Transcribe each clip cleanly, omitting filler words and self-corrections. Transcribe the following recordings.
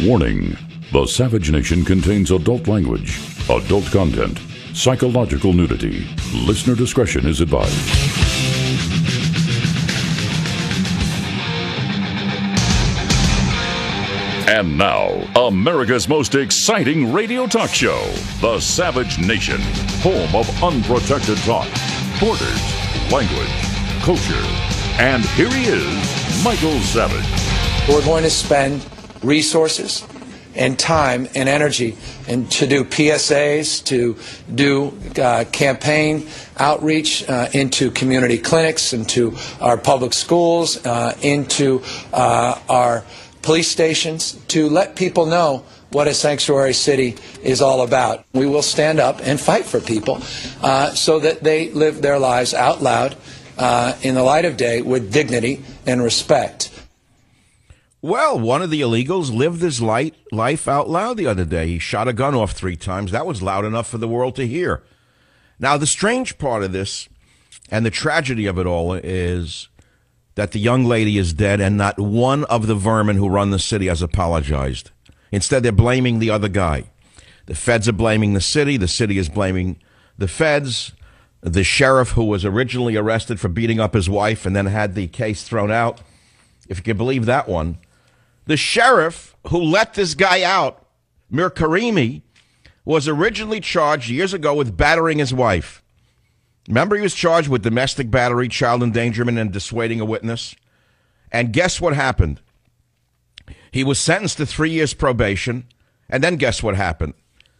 Warning: the Savage Nation contains adult language, adult content, psychological nudity. Listener discretion is advised. And now, America's most exciting radio talk show, The Savage Nation, home of unprotected talk, borders, language, culture. And here he is, Michael Savage. We're going to spend resources and time and energy and to do PSAs, to do campaign outreach into community clinics, into our public schools, into our police stations, to let people know what a sanctuary city is all about. We will stand up and fight for people so that they live their lives out loud in the light of day with dignity and respect. Well, one of the illegals lived his life out loud the other day. He shot a gun off 3 times. That was loud enough for the world to hear. Now, the strange part of this and the tragedy of it all is that the young lady is dead and not one of the vermin who run the city has apologized. Instead, they're blaming the other guy. The feds are blaming the city is blaming the feds. The sheriff who was originally arrested for beating up his wife and then had the case thrown out, if you can believe that one. The sheriff who let this guy out, Mir Karimi, was originally charged years ago with battering his wife. Remember, he was charged with domestic battery, child endangerment, and dissuading a witness. And guess what happened? He was sentenced to 3 years probation. And then guess what happened?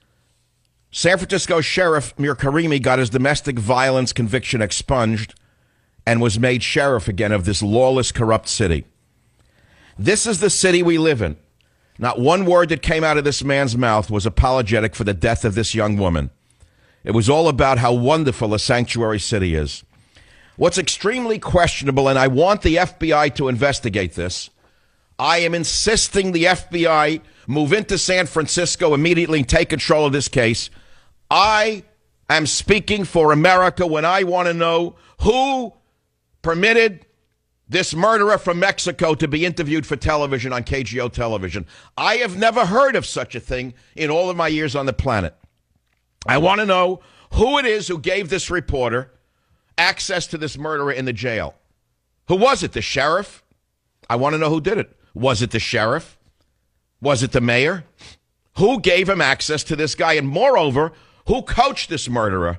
San Francisco Sheriff Mir Karimi got his domestic violence conviction expunged and was made sheriff again of this lawless, corrupt city. This is the city we live in. Not one word that came out of this man's mouth was apologetic for the death of this young woman. It was all about how wonderful a sanctuary city is. What's extremely questionable, and I want the FBI to investigate this, I am insisting the FBI move into San Francisco immediately and take control of this case. I am speaking for America when I want to know who permitted this murderer from Mexico to be interviewed for television on KGO television. I have never heard of such a thing in all of my years on the planet. I want to know who it is who gave this reporter access to this murderer in the jail. Who was it? The sheriff? I want to know who did it. Was it the sheriff? Was it the mayor? Who gave him access to this guy? And moreover, who coached this murderer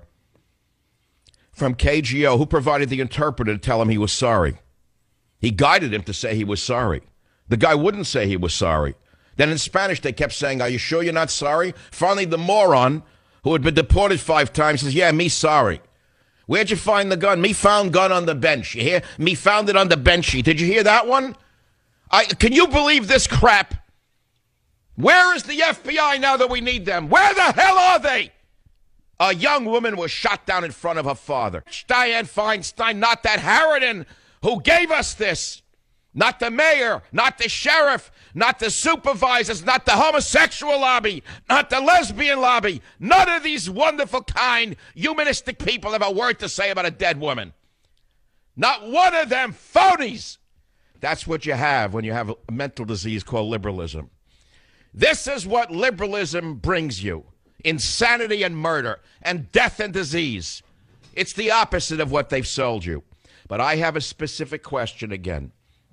from KGO? Who provided the interpreter to tell him he was sorry? He guided him to say he was sorry. The guy wouldn't say he was sorry. Then in Spanish, they kept saying, "Are you sure you're not sorry?" Finally, the moron who had been deported 5 times says, "Yeah, me sorry." "Where'd you find the gun?" "Me found gun on the bench." You hear? "Me found it on the benchy." Did you hear that one? Can you believe this crap? Where is the FBI now that we need them? Where the hell are they? A young woman was shot down in front of her father. Dianne Feinstein, not that Harridan who gave us this. Not the mayor, not the sheriff, not the supervisors, not the homosexual lobby, not the lesbian lobby. None of these wonderful, kind, humanistic people have a word to say about a dead woman. Not one of them phonies. That's what you have when you have a mental disease called liberalism. This is what liberalism brings you. Insanity and murder and death and disease. It's the opposite of what they've sold you. But I have a specific question again.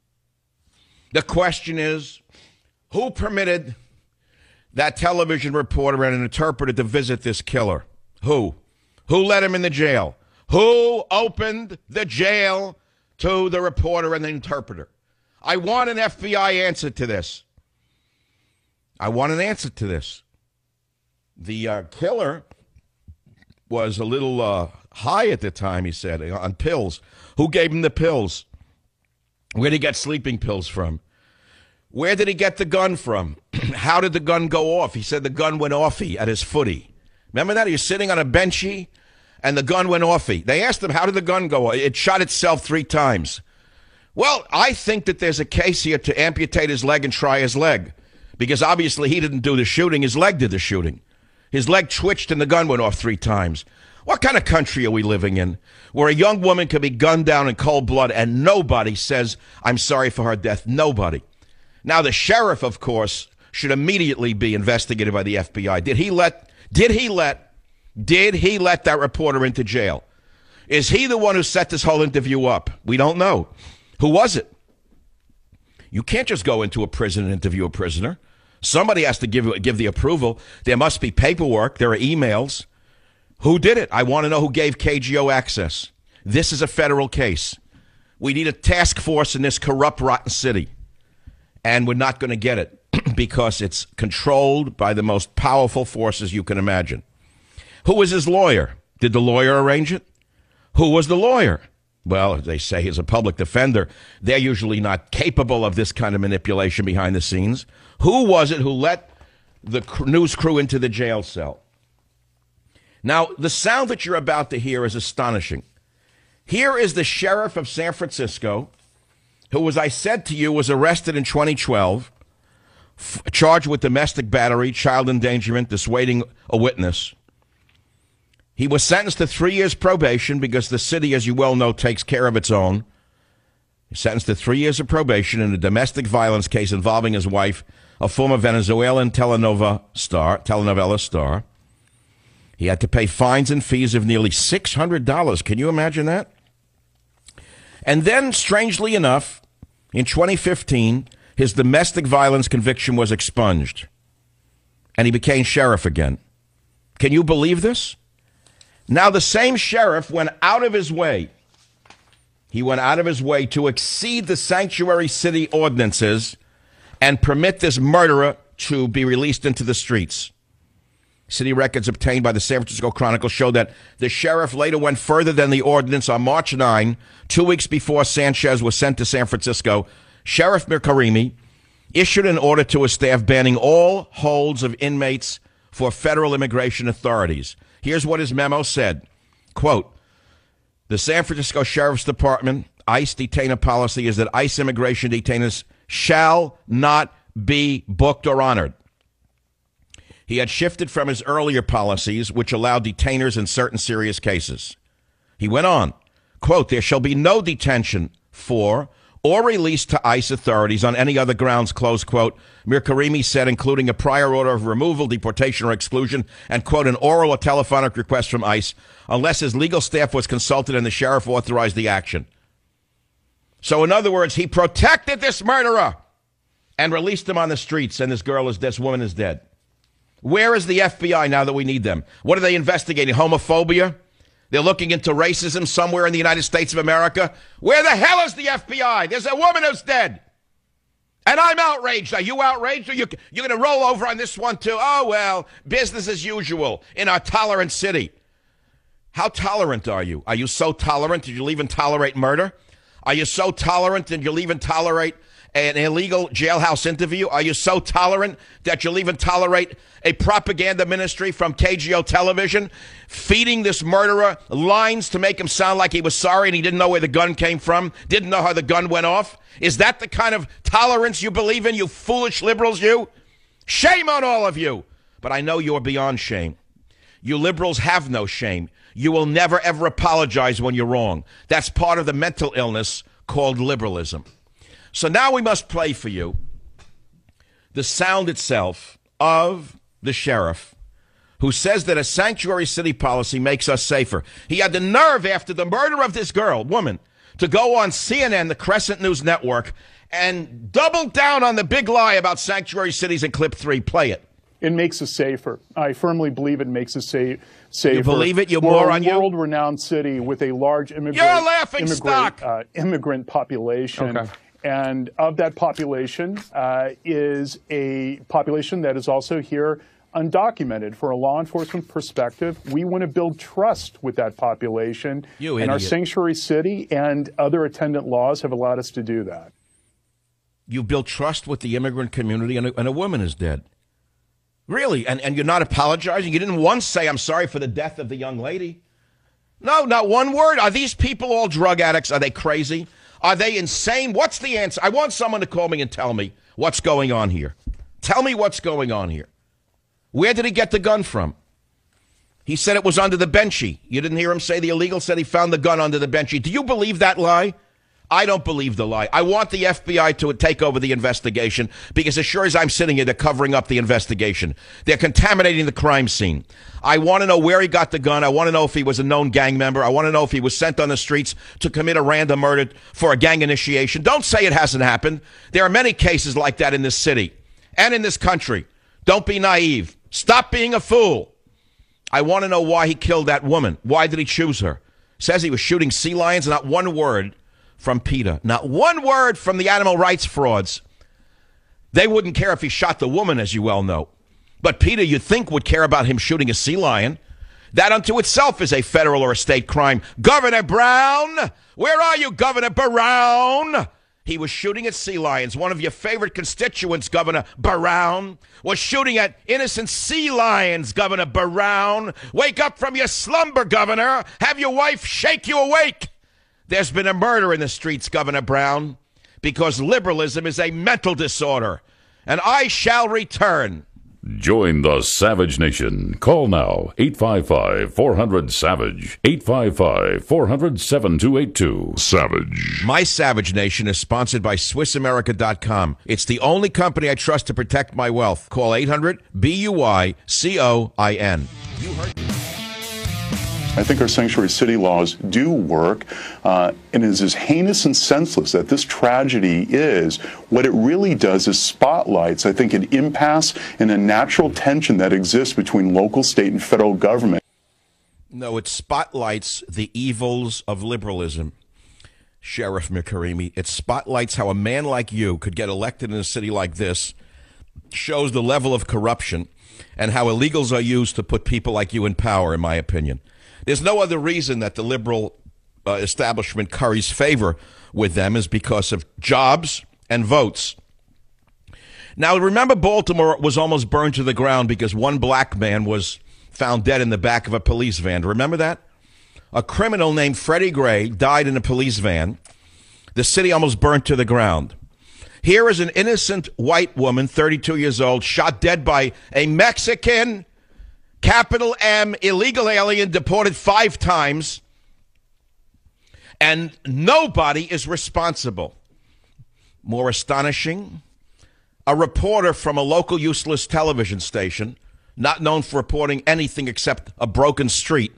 The question is, who permitted that television reporter and an interpreter to visit this killer? Who? Who let him in the jail? Who opened the jail to the reporter and the interpreter? I want an FBI answer to this. I want an answer to this. The killer was a little high at the time, he said, on pills. Who gave him the pills? Where did he get sleeping pills from? Where did he get the gun from? How did the gun go off? He said the gun went offy at his footy. Remember that? He was sitting on a benchy, and the gun went offy. They asked him, how did the gun go off? It shot itself 3 times. Well, I think that there's a case here to amputate his leg and try his leg. Because obviously he didn't do the shooting. His leg did the shooting. His leg twitched and the gun went off 3 times. What kind of country are we living in where a young woman can be gunned down in cold blood and nobody says, I'm sorry for her death? Nobody. Now, the sheriff, of course, should immediately be investigated by the FBI. Did he let that reporter into jail? Is he the one who set this whole interview up? We don't know. Who was it? You can't just go into a prison and interview a prisoner. Somebody has to give the approval. There must be paperwork. There are emails. Who did it? I want to know who gave KGO access. This is a federal case. We need a task force in this corrupt, rotten city. And we're not going to get it because it's controlled by the most powerful forces you can imagine. Who was his lawyer? Did the lawyer arrange it? Who was the lawyer? Well, they say he's a public defender. They're usually not capable of this kind of manipulation behind the scenes. Who was it who let the news crew into the jail cell? Now, the sound that you're about to hear is astonishing. Here is the sheriff of San Francisco, who, as I said to you, was arrested in 2012, charged with domestic battery, child endangerment, dissuading a witness. He was sentenced to 3 years probation because the city, as you well know, takes care of its own. He's sentenced to 3 years of probation in a domestic violence case involving his wife, a former Venezuelan telenovela star. He had to pay fines and fees of nearly $600. Can you imagine that? And then, strangely enough, in 2015, his domestic violence conviction was expunged, and he became sheriff again. Can you believe this? Now, the same sheriff went out of his way. He went out of his way to exceed the sanctuary city ordinances and permit this murderer to be released into the streets. City records obtained by the San Francisco Chronicle show that the sheriff later went further than the ordinance. On March 9, 2 weeks before Sanchez was sent to San Francisco, Sheriff Mirkarimi issued an order to his staff banning all holds of inmates for federal immigration authorities. Here's what his memo said. Quote, the San Francisco Sheriff's Department ICE detainer policy is that ICE immigration detainers shall not be booked or honored. He had shifted from his earlier policies, which allowed detainers in certain serious cases. He went on, quote, there shall be no detention for or release to ICE authorities on any other grounds, close quote. Mirkarimi said, including a prior order of removal, deportation, or exclusion, and, quote, an oral or telephonic request from ICE, unless his legal staff was consulted and the sheriff authorized the action. So, in other words, he protected this murderer and released him on the streets, and this woman is dead. Where is the FBI now that we need them? What are they investigating? Homophobia? They're looking into racism somewhere in the United States of America? Where the hell is the FBI? There's a woman who's dead. And I'm outraged. Are you outraged? Or you're going to roll over on this one too? Oh, well, business as usual in our tolerant city. How tolerant are you? Are you so tolerant that you'll even tolerate murder? Are you so tolerant that you'll even tolerate an illegal jailhouse interview? Are you so tolerant that you'll even tolerate a propaganda ministry from KGO television feeding this murderer lines to make him sound like he was sorry and he didn't know where the gun came from, didn't know how the gun went off? Is that the kind of tolerance you believe in, you foolish liberals, you? Shame on all of you. But I know you're beyond shame. You liberals have no shame. You will never, ever apologize when you're wrong. That's part of the mental illness called liberalism. So now we must play for you the sound itself of the sheriff who says that a sanctuary city policy makes us safer. He had the nerve after the murder of this woman, to go on CNN, the Crescent News Network, and double down on the big lie about sanctuary cities in clip 3. Play it. It makes us safer. I firmly believe it makes us safer. You believe it? You We're moron, you? a world-renowned city with a large immigrant population. Okay. And of that population is a population that is also here undocumented. For a law enforcement perspective, we want to build trust with that population. And our sanctuary city and other attendant laws have allowed us to do that. You build trust with the immigrant community, and a woman is dead. Really? And you're not apologizing? You didn't once say, I'm sorry for the death of the young lady? No, not one word. Are these people all drug addicts? Are they crazy? Are they insane? What's the answer? I want someone to call me and tell me what's going on here. Tell me what's going on here. Where did he get the gun from? He said it was under the benchy. You didn't hear him say the illegal said he found the gun under the benchy. Do you believe that lie? I don't believe the lie. I want the FBI to take over the investigation because as sure as I'm sitting here, they're covering up the investigation. They're contaminating the crime scene. I want to know where he got the gun. I want to know if he was a known gang member. I want to know if he was sent on the streets to commit a random murder for a gang initiation. Don't say it hasn't happened. There are many cases like that in this city and in this country. Don't be naive. Stop being a fool. I want to know why he killed that woman. Why did he choose her? Says he was shooting sea lions. Not one word from PETA. Not one word from the animal rights frauds. They wouldn't care if he shot the woman, as you well know. But PETA, you'd think, would care about him shooting a sea lion. That unto itself is a federal or a state crime. Governor Brown, where are you, Governor Brown? He was shooting at sea lions. One of your favorite constituents, Governor Brown, was shooting at innocent sea lions, Governor Brown. Wake up from your slumber, Governor. Have your wife shake you awake. There's been a murder in the streets, Governor Brown, because liberalism is a mental disorder. And I shall return. Join the Savage Nation. Call now, 855-400-SAVAGE, 855-400-7282. Savage. My Savage Nation is sponsored by SwissAmerica.com. It's the only company I trust to protect my wealth. Call 800-BUY-COIN. You heard me. I think our sanctuary city laws do work, and it is as heinous and senseless that this tragedy is. What it really does is spotlights, I think, an impasse and a natural tension that exists between local, state, and federal government. No, it spotlights the evils of liberalism, Sheriff McCreamy. It spotlights how a man like you could get elected in a city like this, shows the level of corruption, and how illegals are used to put people like you in power, in my opinion. There's no other reason that the liberal establishment curries favor with them is because of jobs and votes. Now, remember, Baltimore was almost burned to the ground because one black man was found dead in the back of a police van. Remember that? A criminal named Freddie Gray died in a police van. The city almost burned to the ground. Here is an innocent white woman, 32 years old, shot dead by a Mexican, capital M, illegal alien, deported 5 times, and nobody is responsible. More astonishing, a reporter from a local useless television station, not known for reporting anything except a broken street,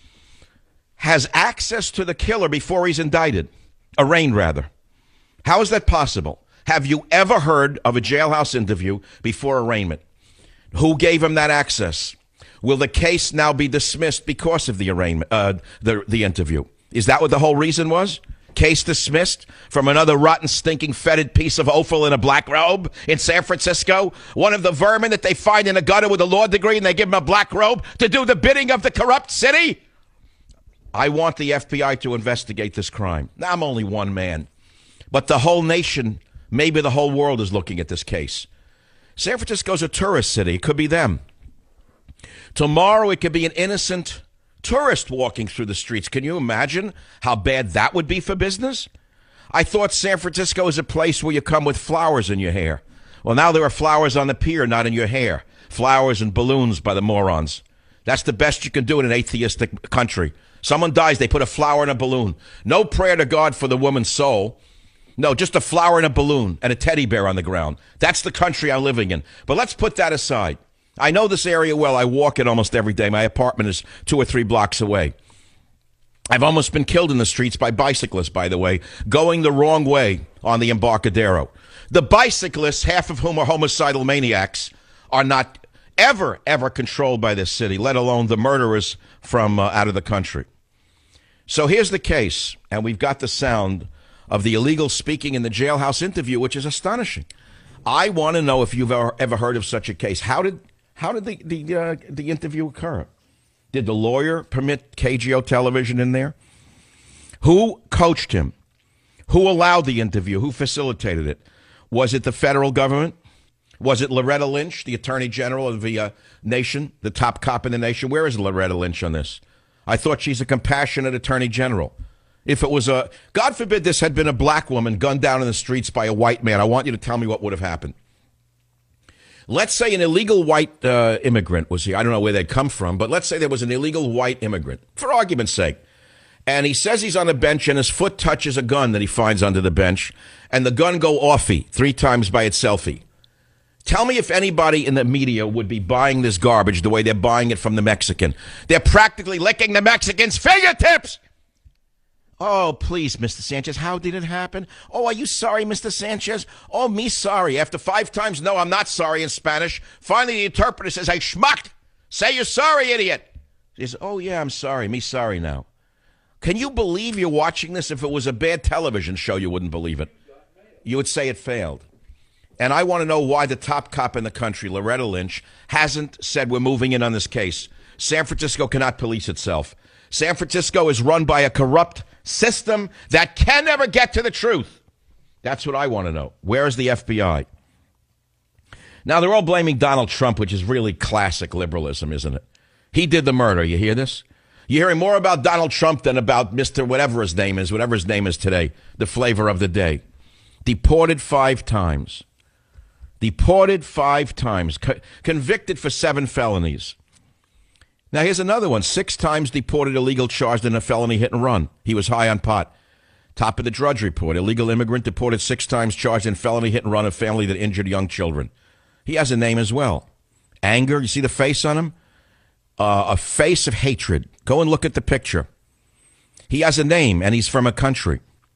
has access to the killer before he's indicted, arraigned rather. How is that possible? Have you ever heard of a jailhouse interview before arraignment? Who gave him that access? Will the case now be dismissed because of the arraignment, the interview? Is that what the whole reason was? Case dismissed from another rotten, stinking, fetid piece of offal in a black robe in San Francisco? One of the vermin that they find in a gutter with a law degree and they give him a black robe to do the bidding of the corrupt city? I want the FBI to investigate this crime. Now, I'm only one man, but the whole nation, maybe the whole world is looking at this case. San Francisco's a tourist city. It could be them. Tomorrow, it could be an innocent tourist walking through the streets. Can you imagine how bad that would be for business? I thought San Francisco is a place where you come with flowers in your hair. Well, now there are flowers on the pier, not in your hair. Flowers and balloons by the morons. That's the best you can do in an atheistic country. Someone dies, they put a flower in a balloon. No prayer to God for the woman's soul. No, just a flower in a balloon and a teddy bear on the ground. That's the country I'm living in. But let's put that aside. I know this area well. I walk it almost every day. My apartment is 2 or 3 blocks away. I've almost been killed in the streets by bicyclists, by the way, going the wrong way on the Embarcadero. The bicyclists, half of whom are homicidal maniacs, are not ever controlled by this city, let alone the murderers from out of the country. So here's the case, and we've got the sound of the illegal speaking in the jailhouse interview, which is astonishing. I want to know if you've ever heard of such a case. How did the interview occur? Did the lawyer permit KGO television in there? Who coached him? Who allowed the interview? Who facilitated it? Was it the federal government? Was it Loretta Lynch, the attorney general of the nation, the top cop in the nation? Where is Loretta Lynch on this? I thought she's a compassionate attorney general. If it was God forbid this had been a black woman gunned down in the streets by a white man, I want you to tell me what would have happened. Let's say an illegal white immigrant was here. I don't know where they'd come from, but let's say there was an illegal white immigrant, for argument's sake. And he says he's on a bench and his foot touches a gun that he finds under the bench, and the gun go offy 3 times by itselfie. Tell me if anybody in the media would be buying this garbage the way they're buying it from the Mexican. They're practically licking the Mexican's fingertips. Oh, please, Mr. Sanchez, how did it happen? Oh, are you sorry, Mr. Sanchez? Oh, me sorry. After 5 times, no, I'm not sorry in Spanish. Finally, the interpreter says, hey, schmuck, say you're sorry, idiot. He says, oh, yeah, I'm sorry. Me sorry now. Can you believe you're watching this? If it was a bad television show, you wouldn't believe it. You would say it failed. And I want to know why the top cop in the country, Loretta Lynch, hasn't said we're moving in on this case. San Francisco cannot police itself. San Francisco is run by a corrupt system that can never get to the truth. That's what I want to know. Where is the FBI? Now, they're all blaming Donald Trump, which is really classic liberalism, isn't it? He did the murder. You hear this? You're hearing more about Donald Trump than about Mr. whatever his name is today, the flavor of the day. Deported 5 times. Deported 5 times. Convicted for 7 felonies. Now, here's another one. 6 times deported, illegal, charged in a felony hit and run. He was high on pot. Top of the Drudge Report. Illegal immigrant deported 6 times, charged in felony hit and run, a family that injured young children. He has a name as well. Anger. You see the face on him? A face of hatred. Go and look at the picture. He has a name, and he's from a country.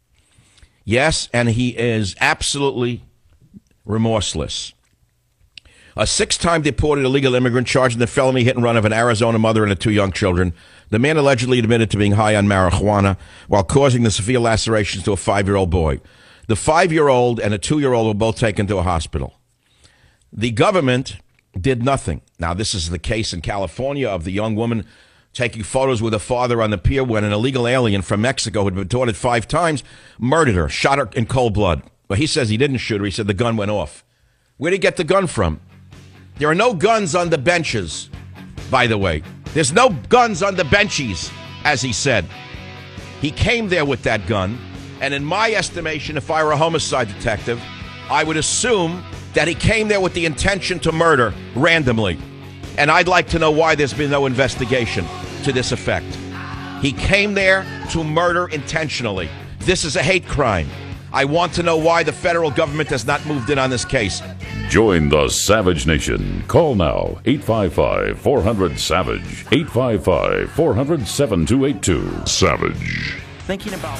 Yes, and he is absolutely remorseless. A 6-time deported illegal immigrant charged in the felony hit and run of an Arizona mother and 2 young children. The man allegedly admitted to being high on marijuana while causing the severe lacerations to a 5-year-old boy. The 5-year-old and a 2-year-old were both taken to a hospital. The government did nothing. Now, this is the case in California of the young woman taking photos with her father on the pier when an illegal alien from Mexico who had been deported 5 times murdered her, shot her in cold blood. Well, he says he didn't shoot her. He said the gun went off. Where did he get the gun from? There are no guns on the benches, by the way. There's no guns on the benchies, as he said. He came there with that gun, and in my estimation, if I were a homicide detective, I would assume that he came there with the intention to murder randomly. And I'd like to know why there's been no investigation to this effect. He came there to murder intentionally. This is a hate crime. I want to know why the federal government has not moved in on this case. Join the Savage Nation. Call now, 855-400-SAVAGE, 855-400-7282. Savage. Thinking about...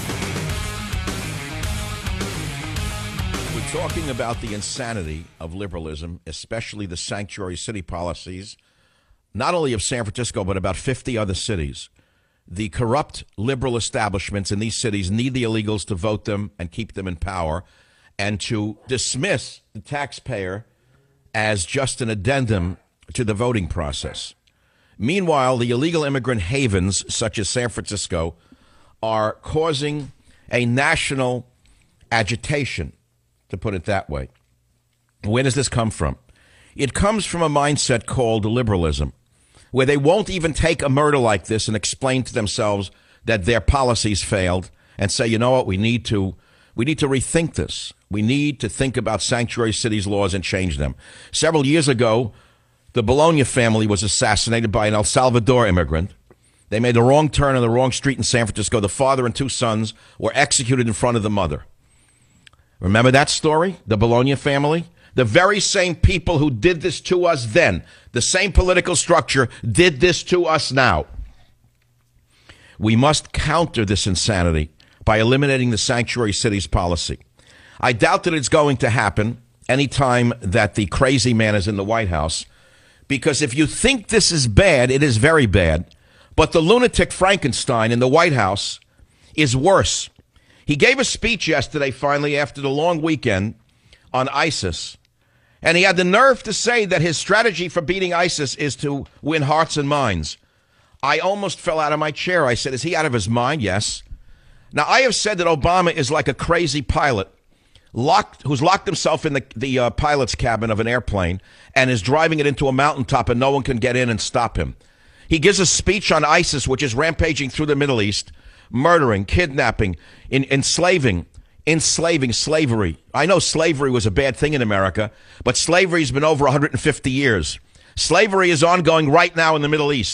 We're talking about the insanity of liberalism, especially the sanctuary city policies, not only of San Francisco, but about 50 other cities. The corrupt liberal establishments in these cities need the illegals to vote them and keep them in power, and to dismiss the taxpayer as just an addendum to the voting process. Meanwhile, the illegal immigrant havens, such as San Francisco, are causing a national agitation, to put it that way. Where does this come from? It comes from a mindset called liberalism, where they won't even take a murder like this and explain to themselves that their policies failed and say, you know what, we need to rethink this. We need to think about sanctuary cities laws and change them. Several years ago, the Bologna family was assassinated by an El Salvador immigrant. They made the wrong turn on the wrong street in San Francisco. The father and 2 sons were executed in front of the mother. Remember that story? The Bologna family? The very same people who did this to us then, the same political structure, did this to us now. We must counter this insanity by eliminating the sanctuary cities policy. I doubt that it's going to happen anytime that the crazy man is in the White House, because if you think this is bad, it is very bad. But the lunatic Frankenstein in the White House is worse. He gave a speech yesterday, finally, after the long weekend, on ISIS. And he had the nerve to say that his strategy for beating ISIS is to win hearts and minds. I almost fell out of my chair. I said, is he out of his mind? Yes. Now, I have said that Obama is like a crazy pilot who's locked himself in the pilot's cabin of an airplane and is driving it into a mountaintop and no one can get in and stop him. He gives a speech on ISIS, which is rampaging through the Middle East, murdering, kidnapping, enslaving, slavery. I know slavery was a bad thing in America, but slavery's been over 150 years. Slavery is ongoing right now in the Middle East.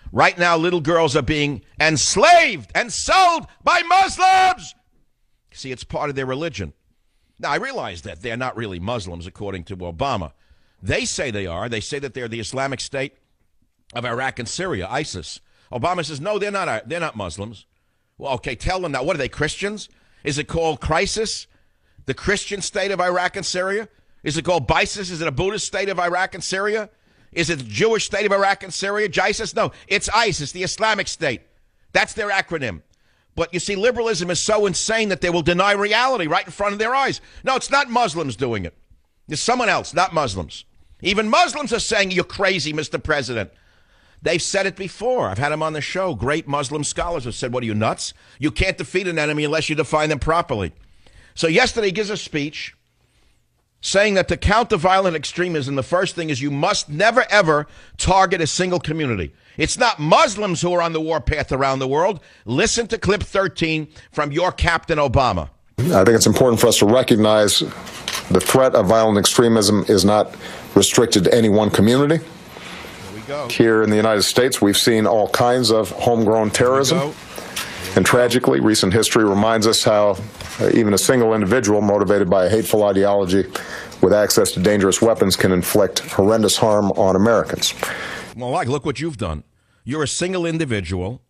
Right now, little girls are being enslaved and sold by Muslims. See, it's part of their religion. Now, I realize that they're not really Muslims, according to Obama. They say they are. They say that they're the Islamic State of Iraq and Syria, ISIS. Obama says, no, they're not Muslims. Well, okay, tell them now. What are they, Christians? Is it called crisis? The Christian state of Iraq and Syria? Is it called BISIS? Is it a Buddhist state of Iraq and Syria? Is it the Jewish state of Iraq and Syria? JISIS? No, it's ISIS, the Islamic State. That's their acronym. But you see, liberalism is so insane that they will deny reality right in front of their eyes. No, it's not Muslims doing it. It's someone else, not Muslims. Even Muslims are saying, you're crazy, Mr. President. They've said it before. I've had them on the show. Great Muslim scholars have said, what are you, nuts? You can't defeat an enemy unless you define them properly. So yesterday he gives a speech saying that to counter violent extremism, the first thing is you must never, ever target a single community. It's not Muslims who are on the warpath around the world. Listen to clip 13 from your Captain Obama. I think it's important for us to recognize the threat of violent extremism is not restricted to any one community. Here we go. Here in the United States, we've seen all kinds of homegrown terrorism. And tragically, recent history reminds us how even a single individual motivated by a hateful ideology with access to dangerous weapons can inflict horrendous harm on Americans. Well, look what you've done. You're a single individual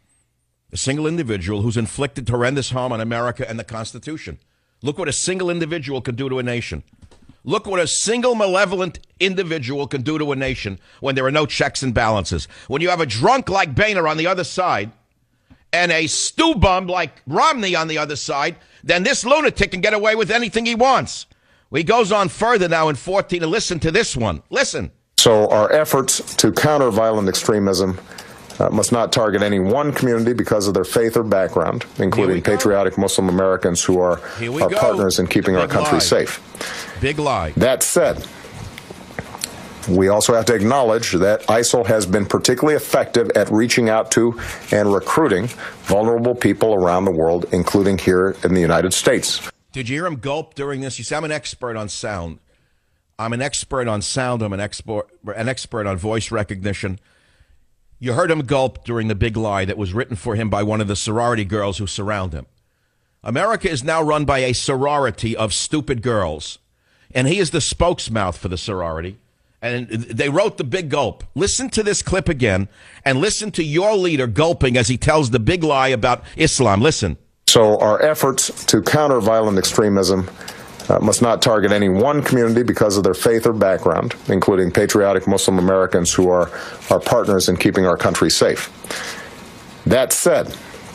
who's inflicted horrendous harm on America and the Constitution. Look what a single individual can do to a nation. Look what a single malevolent individual can do to a nation when there are no checks and balances. When you have a drunk like Boehner on the other side and a stew bum like Romney on the other side, then this lunatic can get away with anything he wants. He goes on further now in 14, and listen to this one. Listen. So our efforts to counter violent extremism must not target any one community because of their faith or background, including patriotic Muslim Americans who are our partners in keeping our country safe. Big lie. That said, we also have to acknowledge that ISIL has been particularly effective at reaching out to and recruiting vulnerable people around the world, including here in the United States. Did you hear him gulp during this? You see, I'm an expert on sound. I'm an expert on sound. I'm an expert on voice recognition. You heard him gulp during the big lie that was written for him by one of the sorority girls who surround him. America is now run by a sorority of stupid girls, and he is the spokesmouth for the sorority. And they wrote the big gulp. Listen to this clip again, and listen to your leader gulping as he tells the big lie about Islam. Listen. So our efforts to counter violent extremism must not target any one community because of their faith or background, including patriotic Muslim Americans who are our partners in keeping our country safe. That said,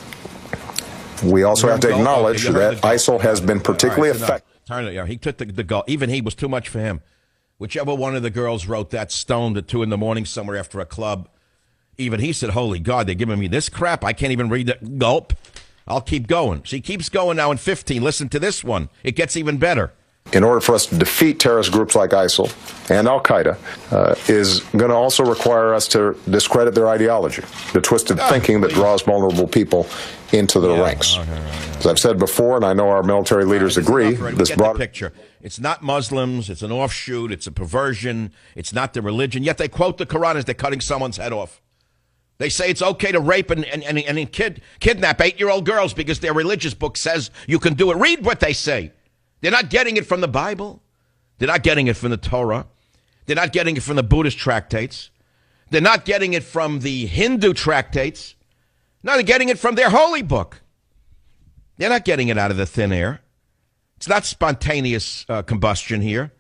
we also have to acknowledge that ISIL has been particularly effective. He took the gulp. Even he was too much for him. Whichever one of the girls wrote that stoned at 2 a.m. somewhere after a club, even he said, holy God, they're giving me this crap. I can't even read the gulp. I'll keep going. So he keeps going now in 15. Listen to this one. It gets even better. In order for us to defeat terrorist groups like ISIL and Al-Qaeda is going to also require us to discredit their ideology, the twisted thinking that draws vulnerable people into the ranks. As I've said before, and I know our military leaders agree, this broader picture. It's not Muslims. It's an offshoot. It's a perversion. It's not the religion. Yet they quote the Quran as they're cutting someone's head off. They say it's okay to rape and kidnap 8-year-old girls because their religious book says you can do it. Read what they say. They're not getting it from the Bible. They're not getting it from the Torah. They're not getting it from the Buddhist tractates. They're not getting it from the Hindu tractates. No, they're getting it from their holy book. They're not getting it out of the thin air. It's not spontaneous combustion here.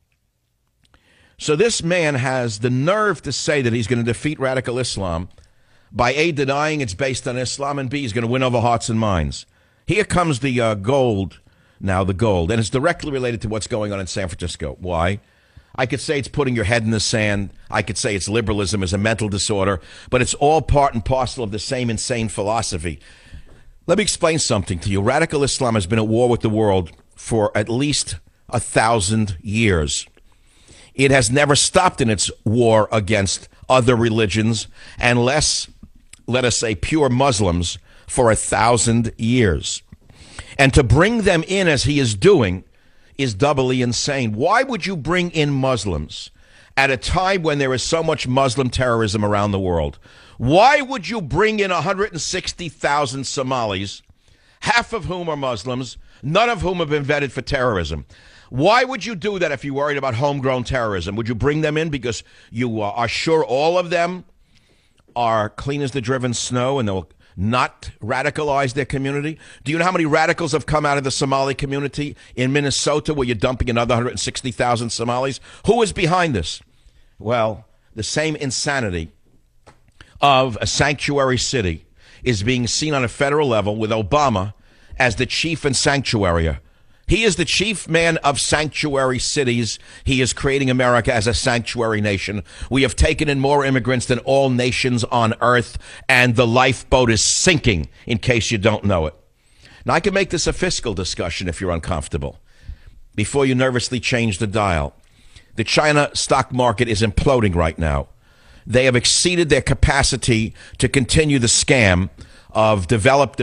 So this man has the nerve to say that he's going to defeat radical Islam by A, denying it's based on Islam, and B, he's going to win over hearts and minds. Here comes the gold. Now the gold, and it's directly related to what's going on in San Francisco. Why? I could say it's putting your head in the sand. I could say it's liberalism as a mental disorder, but it's all part and parcel of the same insane philosophy. Let me explain something to you. Radical Islam has been at war with the world for at least 1,000 years. It has never stopped in its war against other religions and less, let us say, pure Muslims for 1,000 years. And to bring them in as he is doing is doubly insane. Why would you bring in Muslims at a time when there is so much Muslim terrorism around the world? Why would you bring in 160,000 Somalis, half of whom are Muslims, none of whom have been vetted for terrorism? Why would you do that if you're worried about homegrown terrorism? Would you bring them in because you are sure all of them are clean as the driven snow and they'll not radicalize their community? Do you know how many radicals have come out of the Somali community in Minnesota where you're dumping another 160,000 Somalis? Who is behind this? Well, the same insanity of a sanctuary city is being seen on a federal level with Obama as the chief and sanctuary. He is the chief man of sanctuary cities. He is creating America as a sanctuary nation. We have taken in more immigrants than all nations on earth, and the lifeboat is sinking, in case you don't know it. Now, I can make this a fiscal discussion if you're uncomfortable, before you nervously change the dial. The China stock market is imploding right now. They have exceeded their capacity to continue the scam of develop.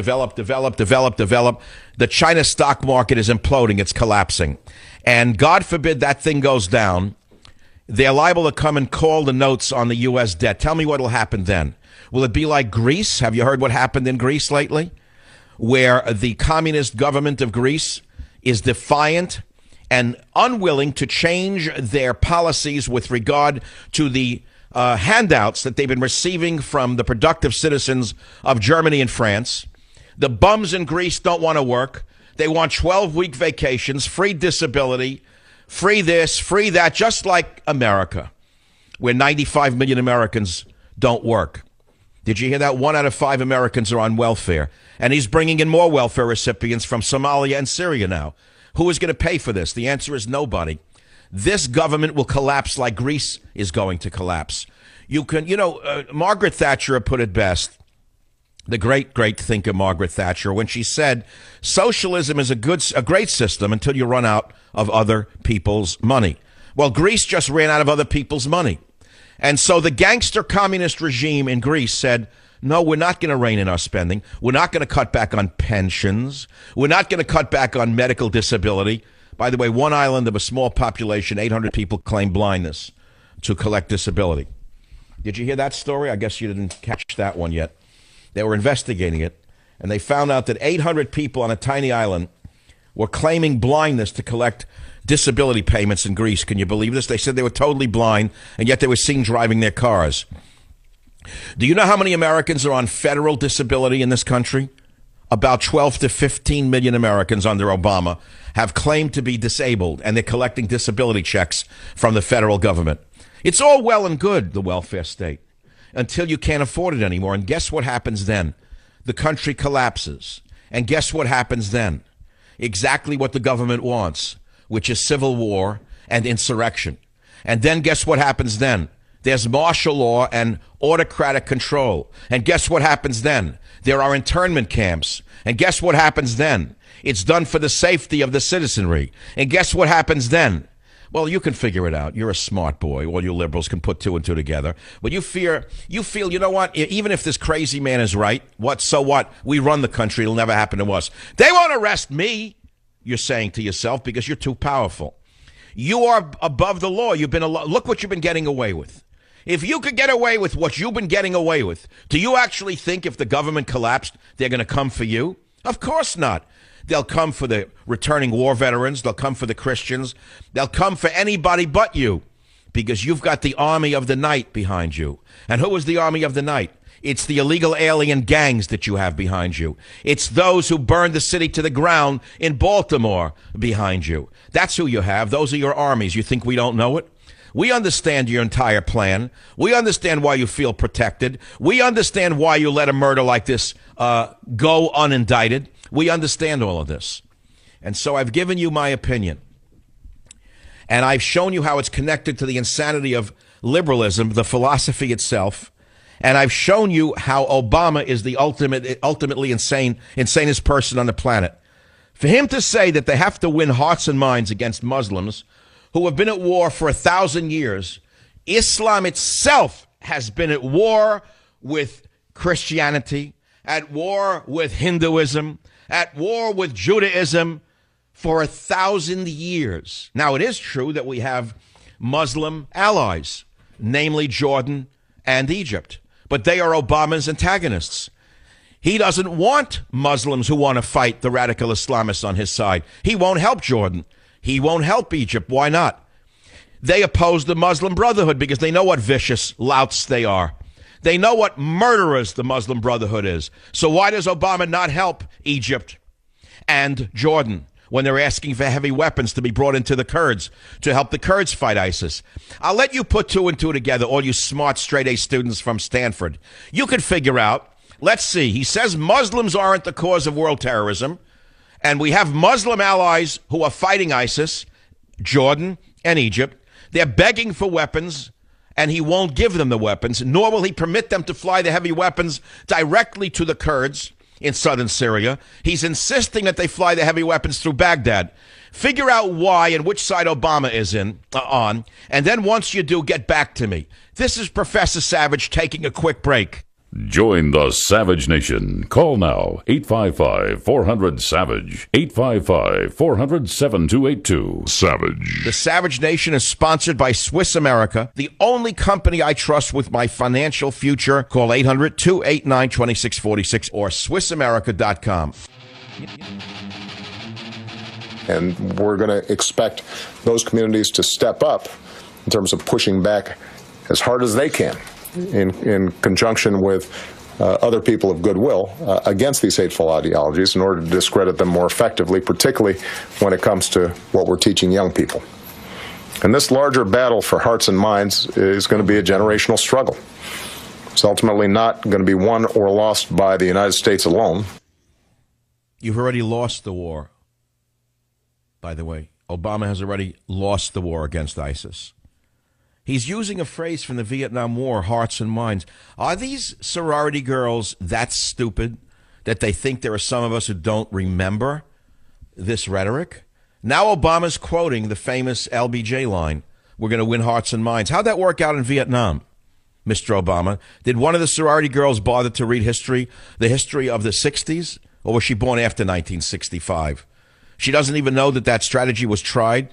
The China stock market is imploding. It's collapsing. And God forbid that thing goes down. They're liable to come and call the notes on the U.S. debt. Tell me what will happen then. Will it be like Greece? Have you heard what happened in Greece lately? Where the communist government of Greece is defiant and unwilling to change their policies with regard to the handouts that they've been receiving from the productive citizens of Germany and France. The bums in Greece don't want to work. They want 12-week vacations, free disability, free this, free that, just like America, where 95 million Americans don't work. Did you hear that? 1 out of 5 Americans are on welfare. And he's bringing in more welfare recipients from Somalia and Syria now. Who is going to pay for this? The answer is nobody. This government will collapse like Greece is going to collapse. Margaret Thatcher put it best, the great thinker Margaret Thatcher, when she said, socialism is a great system until you run out of other people's money. Well, Greece just ran out of other people's money. And so the gangster communist regime in Greece said, no, we're not going to rein in our spending. We're not going to cut back on pensions. We're not going to cut back on medical disability. By the way, one island of a small population, 800 people claim blindness to collect disability. Did you hear that story? I guess you didn't catch that one yet. They were investigating it, and they found out that 800 people on a tiny island were claiming blindness to collect disability payments in Greece. Can you believe this? They said they were totally blind, and yet they were seen driving their cars. Do you know how many Americans are on federal disability in this country? About 12 to 15 million Americans under Obama have claimed to be disabled, and they're collecting disability checks from the federal government. It's all well and good, the welfare state, until you can't afford it anymore. And guess what happens then? The country collapses. And guess what happens then? Exactly what the government wants, which is civil war and insurrection. And then guess what happens then? There's martial law and autocratic control. And guess what happens then? There are internment camps. And guess what happens then? It's done for the safety of the citizenry. And guess what happens then? Well, you can figure it out. You're a smart boy. All you liberals can put 2 and 2 together. But you feel, you know what? Even if this crazy man is right, so what? We run the country. It'll never happen to us. They won't arrest me, you're saying to yourself, because you're too powerful. You are above the law. Look what you've been getting away with. If you could get away with what you've been getting away with, do you actually think if the government collapsed, they're going to come for you? Of course not. They'll come for the returning war veterans. They'll come for the Christians. They'll come for anybody but you, because you've got the army of the night behind you. And who is the army of the night? It's the illegal alien gangs that you have behind you. It's those who burned the city to the ground in Baltimore behind you. That's who you have. Those are your armies. You think we don't know it? We understand your entire plan. We understand why you feel protected. We understand why you let a murder like this go unindicted. We understand all of this. And so I've given you my opinion. And I've shown you how it's connected to the insanity of liberalism, the philosophy itself. And I've shown you how Obama is the ultimately insanest person on the planet. For him to say that they have to win hearts and minds against Muslims who have been at war for 1,000 years, Islam itself has been at war with Christianity, at war with Hinduism, at war with Judaism for 1,000 years. Now, it is true that we have Muslim allies, namely Jordan and Egypt. But they are Obama's antagonists. He doesn't want Muslims who want to fight the radical Islamists on his side. He won't help Jordan. He won't help Egypt. Why not? They oppose the Muslim Brotherhood because they know what vicious louts they are. They know what murderers the Muslim Brotherhood is. So why does Obama not help Egypt and Jordan when they're asking for heavy weapons to be brought into the Kurds to help the Kurds fight ISIS? I'll let you put two and two together, all you smart straight-A students from Stanford. You could figure out. Let's see. He says Muslims aren't the cause of world terrorism, and we have Muslim allies who are fighting ISIS, Jordan and Egypt. They're begging for weapons, and he won't give them the weapons, nor will he permit them to fly the heavy weapons directly to the Kurds in southern Syria. He's insisting that they fly the heavy weapons through Baghdad. Figure out why and which side Obama is on, and then once you do, get back to me. This is Professor Savage taking a quick break. Join the Savage Nation. Call now, 855-400-SAVAGE, 855-400-7282. Savage. The Savage Nation is sponsored by Swiss America, the only company I trust with my financial future. Call 800-289-2646 or SwissAmerica.com. And we're going to expect those communities to step up in terms of pushing back as hard as they can in conjunction with other people of goodwill against these hateful ideologies in order to discredit them more effectively, particularly when it comes to what we're teaching young people. And this larger battle for hearts and minds is going to be a generational struggle. It's ultimately not going to be won or lost by the United States alone. You've already lost the war. By the way, Obama has already lost the war against ISIS. He's using a phrase from the Vietnam War, hearts and minds. Are these sorority girls that stupid that they think there are some of us who don't remember this rhetoric? Now Obama's quoting the famous LBJ line, we're going to win hearts and minds. How'd that work out in Vietnam, Mr. Obama? Did one of the sorority girls bother to read history, the history of the 60s? Or was she born after 1965? She doesn't even know that strategy was tried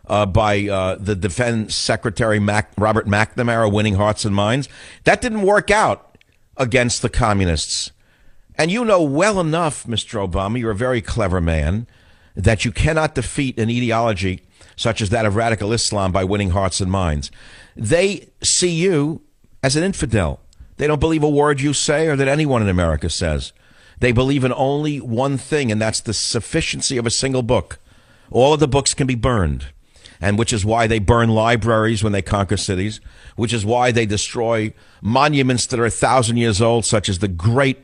by the Defense Secretary Robert McNamara winning hearts and minds. That didn't work out against the communists. And you know well enough, Mr. Obama, you're a very clever man, that you cannot defeat an ideology such as that of radical Islam by winning hearts and minds. They see you as an infidel. They don't believe a word you say or that anyone in America says. They believe in only one thing, and that's the sufficiency of a single book. All of the books can be burned. And which is why they burn libraries when they conquer cities, which is why they destroy monuments that are 1,000 years old, such as the great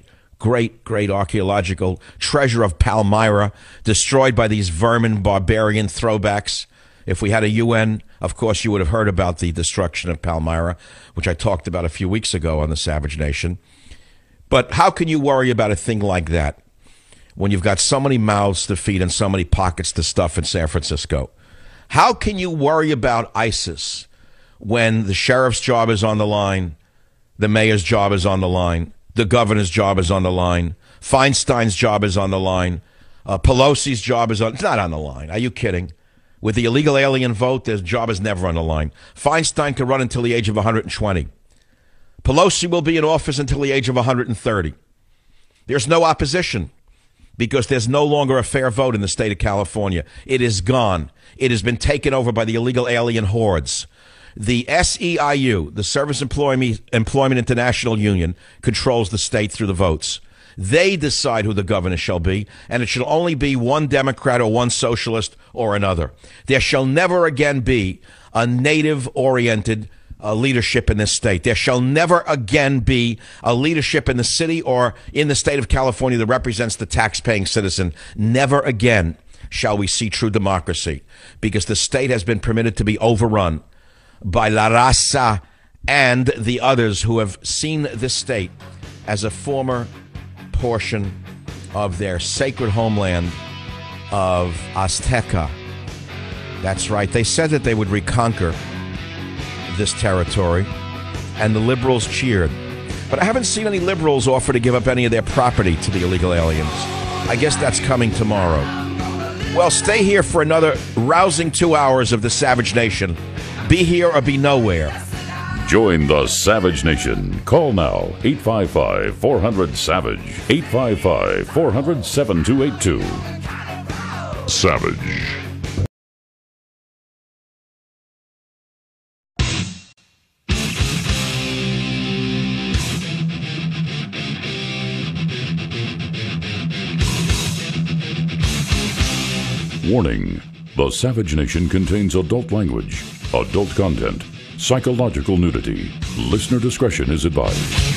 archaeological treasure of Palmyra, destroyed by these vermin barbarian throwbacks. If we had a UN, of course, you would have heard about the destruction of Palmyra, which I talked about a few weeks ago on the Savage Nation. But how can you worry about a thing like that when you've got so many mouths to feed and so many pockets to stuff in San Francisco? How can you worry about ISIS when the sheriff's job is on the line, the mayor's job is on the line, the governor's job is on the line, Feinstein's job is on the line, Pelosi's job is it's not on the line. Are you kidding? With the illegal alien vote, their job is never on the line. Feinstein can run until the age of 120. Pelosi will be in office until the age of 130. There's no opposition because there's no longer a fair vote in the state of California. It is gone. It has been taken over by the illegal alien hordes. The SEIU, the Service Employment International Union, controls the state through the votes. They decide who the governor shall be, and it shall only be one Democrat or one socialist or another. There shall never again be a native-oriented leadership in this state. There shall never again be a leadership in the city or in the state of California that represents the tax-paying citizen. Never again shall we see true democracy, because the state has been permitted to be overrun by La Raza and the others who have seen this state as a former portion of their sacred homeland of Azteca. That's right. They said that they would reconquer this territory, and the liberals cheered. But I haven't seen any liberals offer to give up any of their property to the illegal aliens. I guess that's coming tomorrow. Well, stay here for another rousing 2 hours of the Savage Nation. Be here or be nowhere. Join the Savage Nation. Call now, 855-400-SAVAGE, 855-400-7282. Savage. Warning. The Savage Nation contains adult language, adult content, psychological nudity. Listener discretion is advised.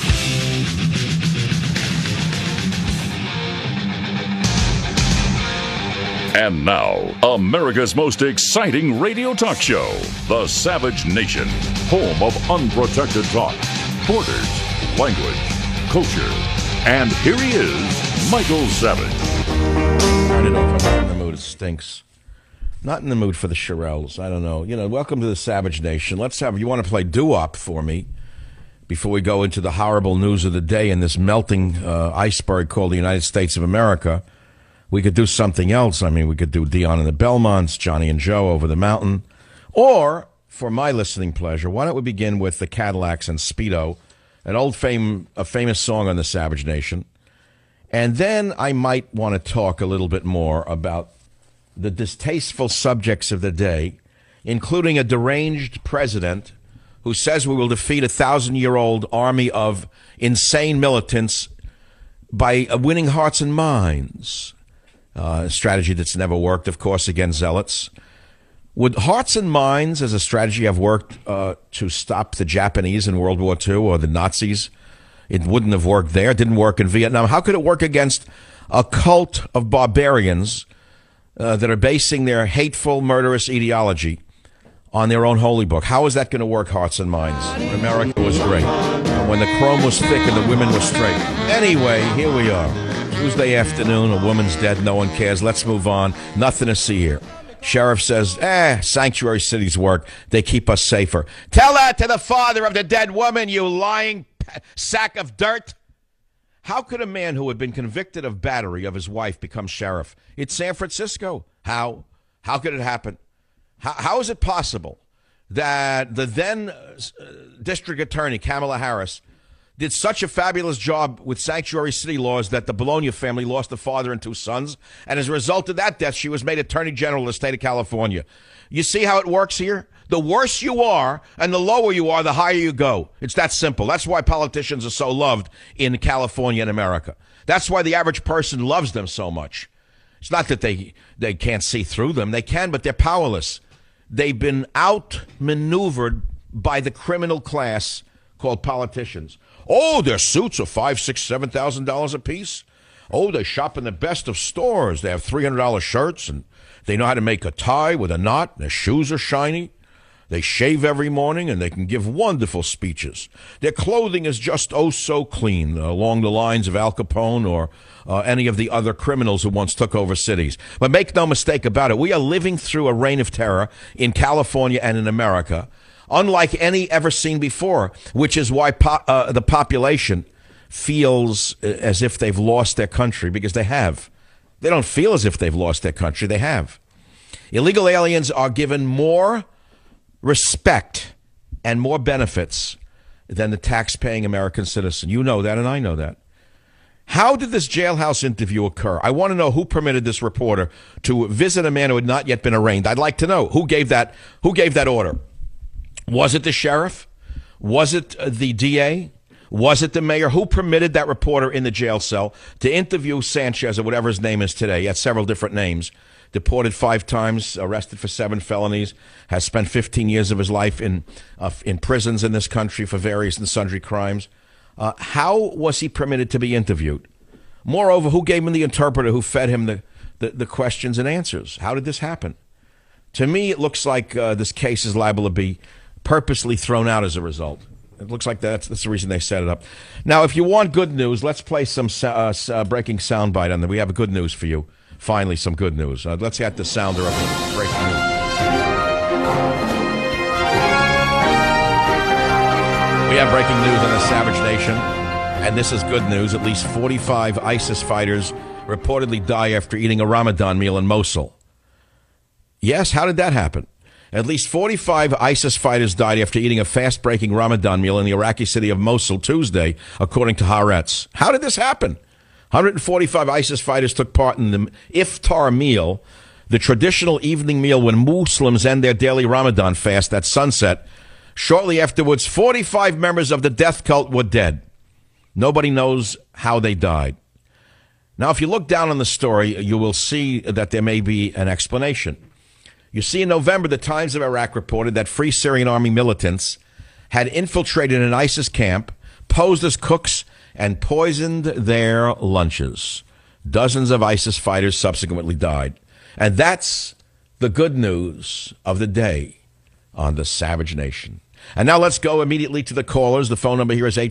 And now, America's most exciting radio talk show, The Savage Nation, home of unprotected talk, borders, language, culture. And here he is, Michael Savage. Turn it off. I'm not in the mood. It stinks. Not in the mood for the Shirelles. I don't know. Welcome to the Savage Nation. You want to play doo-wop for me before we go into the horrible news of the day in this melting iceberg called the United States of America. We could do something else. I mean, we could do Dion and the Belmonts, Johnny and Joe over the mountain. Or, for my listening pleasure, why don't we begin with the Cadillacs and Speedo, a famous song on the Savage Nation. And then I might want to talk a little bit more about the distasteful subjects of the day, including a deranged president who says we will defeat a 1,000-year-old army of insane militants by winning hearts and minds. A strategy that's never worked, of course, against zealots. Would hearts and minds as a strategy have worked to stop the Japanese in World War II or the Nazis? It wouldn't have worked there. It didn't work in Vietnam. How could it work against a cult of barbarians that are basing their hateful, murderous ideology on their own holy book? How is that going to work, hearts and minds? America was great. When the chrome was thick and the women were straight. Anyway, here we are. Tuesday afternoon, a woman's dead, no one cares. Let's move on. Nothing to see here. Sheriff says, sanctuary cities work. They keep us safer. Tell that to the father of the dead woman, you lying sack of dirt. How could a man who had been convicted of battery of his wife become sheriff? It's San Francisco. How? How could it happen? How is it possible that the then district attorney, Kamala Harris, did such a fabulous job with sanctuary city laws that the Bologna family lost a father and two sons, and as a result of that death, she was made Attorney General of the state of California? You see how it works here? The worse you are and the lower you are, the higher you go. It's that simple. That's why politicians are so loved in California and America. That's why the average person loves them so much. It's not that they can't see through them. They can, but they're powerless. They've been outmaneuvered by the criminal class called politicians. Oh, their suits are $5,000, $6,000, $7,000 a piece. Oh, they shop in the best of stores. They have $300 shirts, and they know how to make a tie with a knot. Their shoes are shiny. They shave every morning, and they can give wonderful speeches. Their clothing is just oh so clean, along the lines of Al Capone or any of the other criminals who once took over cities. But make no mistake about it, we are living through a reign of terror in California and in America, unlike any ever seen before, which is why the population feels as if they've lost their country, because they have. They don't feel as if they've lost their country. They have. Illegal aliens are given more respect and more benefits than the tax-paying American citizen. You know that, and I know that. How did this jailhouse interview occur? I want to know who permitted this reporter to visit a man who had not yet been arraigned. I'd like to know who gave that order. Was it the sheriff? Was it the DA? Was it the mayor? Who permitted that reporter in the jail cell to interview Sanchez, or whatever his name is today? He had several different names. Deported 5 times, arrested for 7 felonies, has spent 15 years of his life in prisons in this country for various and sundry crimes. How was he permitted to be interviewed? Moreover, who gave him the interpreter who fed him the questions and answers? How did this happen? To me, it looks like this case is liable to be purposely thrown out as a result. It looks like that's the reason they set it up. Now, if you want good news, let's play some breaking soundbite on that. We have good news for you. Finally, some good news. Let's get the sounder of the breaking news. We have breaking news on the Savage Nation, and this is good news. At least 45 ISIS fighters reportedly die after eating a Ramadan meal in Mosul. Yes, how did that happen? At least 45 ISIS fighters died after eating a fast-breaking Ramadan meal in the Iraqi city of Mosul Tuesday, according to Haaretz. How did this happen? 145 ISIS fighters took part in the iftar meal, the traditional evening meal when Muslims end their daily Ramadan fast at sunset. Shortly afterwards, 45 members of the death cult were dead. Nobody knows how they died. Now, if you look down on the story, you will see that there may be an explanation. You see, in November, the Times of Iraq reported that Free Syrian Army militants had infiltrated an ISIS camp, posed as cooks, and poisoned their lunches. Dozens of ISIS fighters subsequently died. And that's the good news of the day on the Savage Nation. And now let's go immediately to the callers. The phone number here is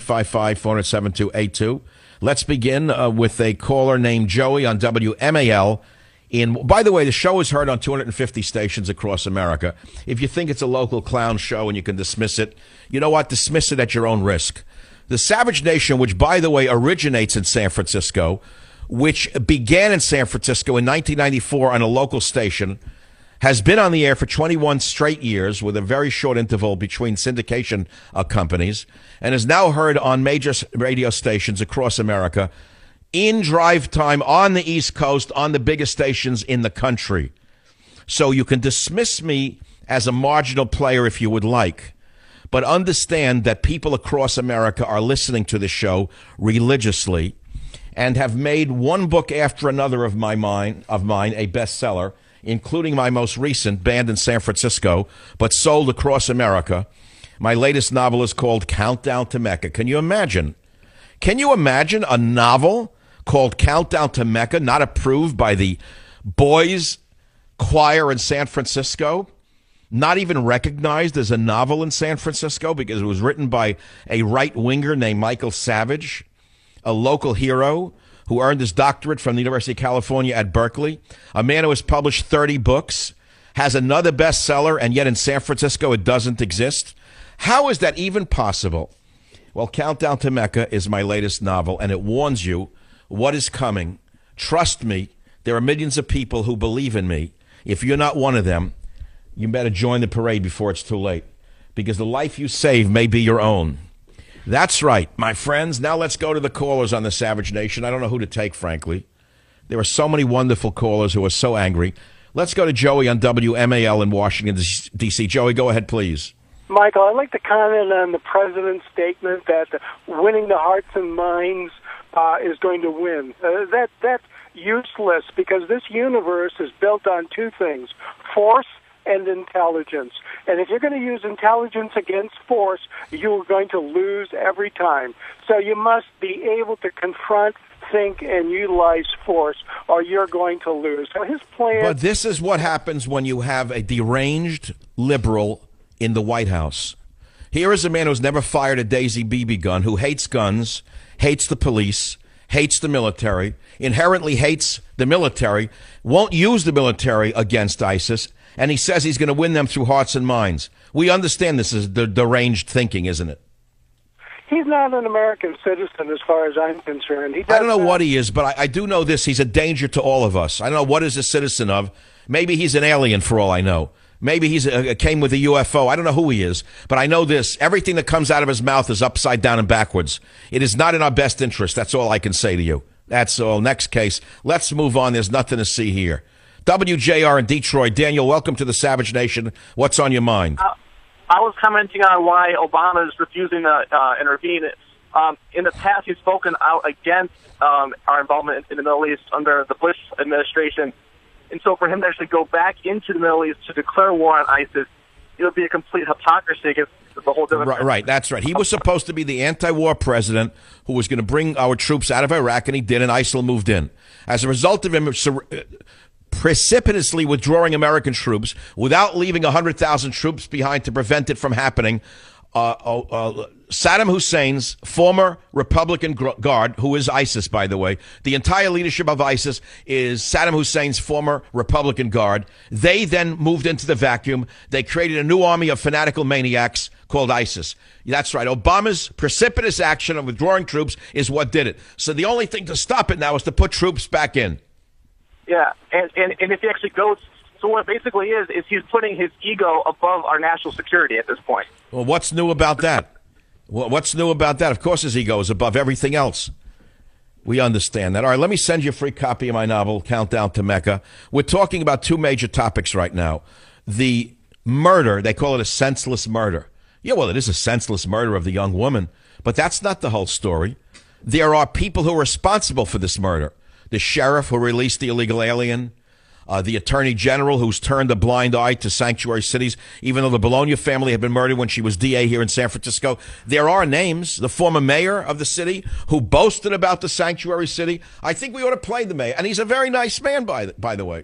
855-407-2282. Let's begin with a caller named Joey on WMAL. By the way, the show is heard on 250 stations across America. If you think it's a local clown show and you can dismiss it, you know what? Dismiss it at your own risk. The Savage Nation, which, by the way, originates in San Francisco, which began in San Francisco in 1994 on a local station, has been on the air for 21 straight years with a very short interval between syndication companies, and is now heard on major radio stations across America in drive time on the East Coast on the biggest stations in the country. So you can dismiss me as a marginal player if you would like, but understand that people across America are listening to the show religiously and have made one book after another of mine a bestseller, including my most recent, banned in San Francisco, but sold across America. My latest novel is called Countdown to Mecca. Can you imagine? Can you imagine a novel called Countdown to Mecca, not approved by the boys' choir in San Francisco, not even recognized as a novel in San Francisco because it was written by a right-winger named Michael Savage, a local hero who earned his doctorate from the University of California at Berkeley, a man who has published 30 books, has another bestseller, and yet in San Francisco it doesn't exist? How is that even possible? Well, Countdown to Mecca is my latest novel, and it warns you what is coming. Trust me, there are millions of people who believe in me. If you're not one of them, you better join the parade before it's too late, because the life you save may be your own. That's right, my friends. Now let's go to the callers on the Savage Nation. I don't know who to take, frankly. There are so many wonderful callers who are so angry. Let's go to Joey on WMAL in Washington, D.C. Joey, go ahead, please. Michael, I'd like to comment on the president's statement that winning the hearts and minds is going to win. That's useless because this universe is built on two things, force and intelligence. And if you're going to use intelligence against force, you're going to lose every time. So you must be able to confront, think, and utilize force, or you're going to lose. So his plan... But this is what happens when you have a deranged liberal in the White House. Here is a man who's never fired a Daisy BB gun, who hates guns, hates the police, hates the military, inherently hates the military, won't use the military against ISIS, and he says he's going to win them through hearts and minds. We understand this is the deranged thinking, isn't it? He's not an American citizen as far as I'm concerned. I don't know what he is, but I do know this. He's a danger to all of us. I don't know what is a citizen of. Maybe he's an alien for all I know. Maybe he's came with a UFO. I don't know who he is, but I know this. Everything that comes out of his mouth is upside down and backwards. It is not in our best interest. That's all I can say to you. That's all. Next case. Let's move on. There's nothing to see here. WJR in Detroit. Daniel, welcome to the Savage Nation. What's on your mind? I was commenting on why Obama is refusing to intervene. In the past, he's spoken out against our involvement in the Middle East under the Bush administration. And so for him to actually go back into the Middle East to declare war on ISIS, it would be a complete hypocrisy against the whole different... Right, that's right. He was supposed to be the anti-war president who was going to bring our troops out of Iraq, and he did, and ISIL moved in. As a result of him precipitously withdrawing American troops without leaving 100,000 troops behind to prevent it from happening, Saddam Hussein's former Republican Guard, who is ISIS, by the way, the entire leadership of ISIS is Saddam Hussein's former Republican Guard. They then moved into the vacuum. They created a new army of fanatical maniacs called ISIS. That's right. Obama's precipitous action of withdrawing troops is what did it. So the only thing to stop it now is to put troops back in. Yeah, and if he actually goes So what it basically is he's putting his ego above our national security at this point. Well, what's new about that? What's new about that? Of course his ego is above everything else. We understand that. All right, let me send you a free copy of my novel, Countdown to Mecca. We're talking about two major topics right now. The murder, they call it a senseless murder. Yeah, well, it is a senseless murder of the young woman, but that's not the whole story. There are people who are responsible for this murder. The sheriff who released the illegal alien, the attorney general who's turned a blind eye to sanctuary cities, even though the Bologna family had been murdered when she was DA here in San Francisco. There are names. The former mayor of the city who boasted about the sanctuary city. I think we ought to play the mayor. And he's a very nice man, by the way.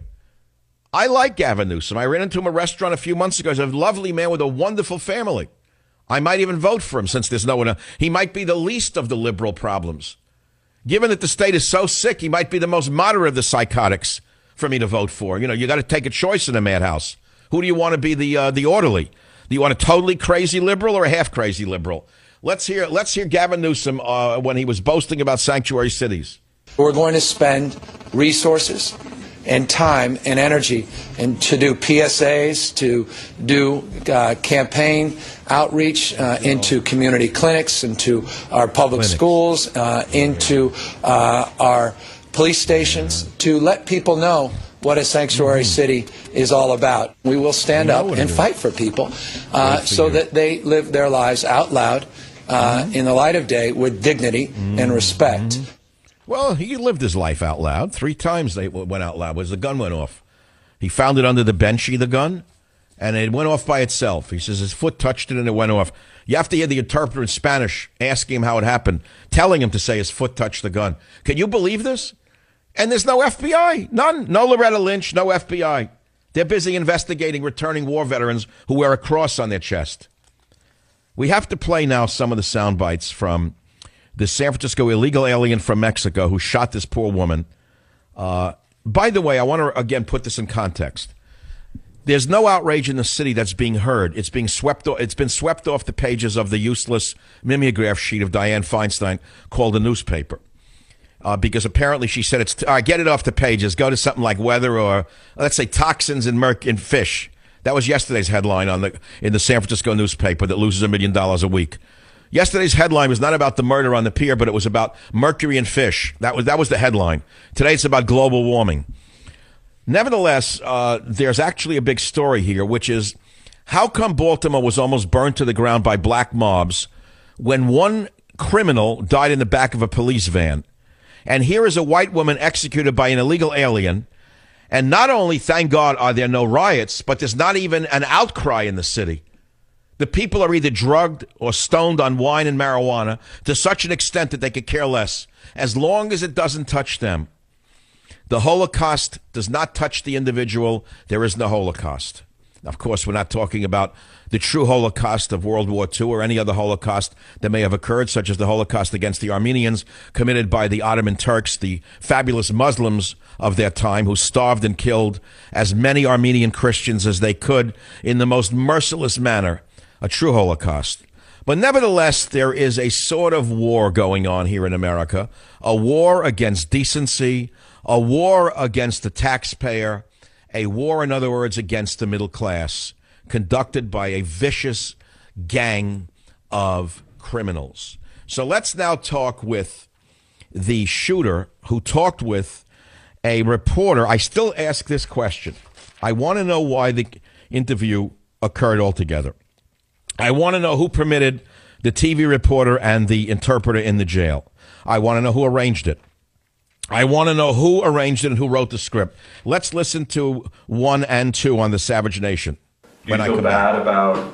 I like Gavin Newsom. I ran into him at a restaurant a few months ago. He's a lovely man with a wonderful family. I might even vote for him since there's no one. He might be the least of the liberal problems. Given that the state is so sick, he might be the most moderate of the psychotics for me to vote for. You know, you got to take a choice in a madhouse. Who do you want to be the orderly? Do you want a totally crazy liberal or a half crazy liberal? Let's hear Gavin Newsom when he was boasting about sanctuary cities. We're going to spend resources and time and energy and to do PSAs, to do campaign outreach into community clinics, into our public schools, into our police stations, to let people know what a sanctuary city is all about. We will stand up and fight for people so that they live their lives out loud in the light of day with dignity and respect. Well, he lived his life out loud. 3 times they went out loud as the gun went off. He found it under the benchy, the gun, and it went off by itself. He says his foot touched it and it went off. You have to hear the interpreter in Spanish asking him how it happened, telling him to say his foot touched the gun. Can you believe this? And there's no FBI. None. No Loretta Lynch, no FBI. They're busy investigating returning war veterans who wear a cross on their chest. We have to play now some of the sound bites from the San Francisco illegal alien from Mexico who shot this poor woman. By the way, I want to, again, put this in context. There's no outrage in the city that's being heard. It's been swept off the pages of the useless mimeograph sheet of Dianne Feinstein called a newspaper. Because apparently she said get it off the pages. Go to something like weather or, let's say, toxins in fish. That was yesterday's headline in the San Francisco newspaper that loses $1 million a week. Yesterday's headline was not about the murder on the pier, but it was about mercury in fish. That was the headline. Today it's about global warming. Nevertheless, there's actually a big story here, which is how come Baltimore was almost burned to the ground by black mobs when one criminal died in the back of a police van? And here is a white woman executed by an illegal alien. And not only, thank God, are there no riots, but there's not even an outcry in the city. The people are either drugged or stoned on wine and marijuana to such an extent that they could care less, as long as it doesn't touch them. The Holocaust does not touch the individual. There is no Holocaust. Of course, we're not talking about the true Holocaust of World War II or any other Holocaust that may have occurred, such as the Holocaust against the Armenians committed by the Ottoman Turks, the fabulous Muslims of their time who starved and killed as many Armenian Christians as they could in the most merciless manner, a true Holocaust. But nevertheless, there is a sort of war going on here in America, a war against decency, a war against the taxpayer, a war, in other words, against the middle class, conducted by a vicious gang of criminals. So let's now talk with the shooter who talked with a reporter. I still ask this question. I want to know why the interview occurred altogether. I want to know who permitted the TV reporter and the interpreter in the jail. I want to know who arranged it. I want to know who arranged it and who wrote the script. Let's listen to 1 and 2 on the Savage Nation. Do you feel bad about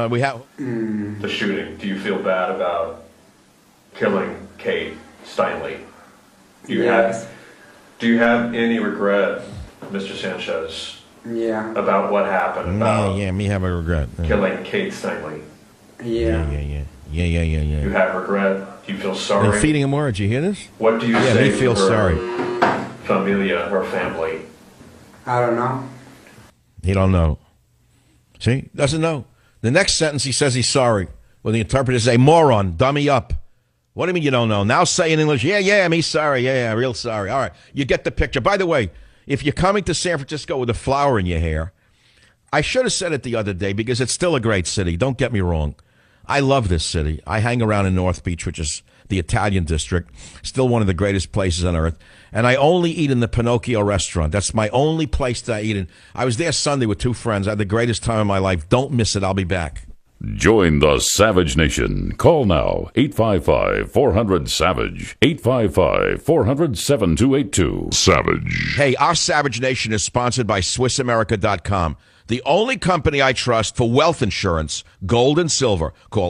the shooting? Do you feel bad about killing Kate Steinle? Do you have any regret, Mr. Sanchez? Yeah. About what happened? About me have a regret. Killing Kate Steinle. Yeah. You have regret. Do you feel sorry? They're feeding him more. Did you hear this? What do you say me feel to her sorry. Familia, her family? I don't know. He don't know. See? Doesn't know. The next sentence he says he's sorry. Well, the interpreter says, moron, dummy up. What do you mean you don't know? Now say in English, yeah, he's sorry. Yeah, real sorry. All right. You get the picture. By the way, if you're coming to San Francisco with a flower in your hair, I should have said it the other day because it's still a great city. Don't get me wrong. I love this city. I hang around in North Beach, which is the Italian district, still one of the greatest places on earth. And I only eat in the Pinocchio restaurant. That's my only place that I eat in. I was there Sunday with 2 friends. I had the greatest time of my life. Don't miss it. I'll be back. Join the Savage Nation. Call now, 855-400-SAVAGE, 855-400-7282. Savage. Hey, our Savage Nation is sponsored by SwissAmerica.com, the only company I trust for wealth insurance, gold and silver. Call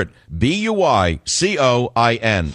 800-BUICOIN.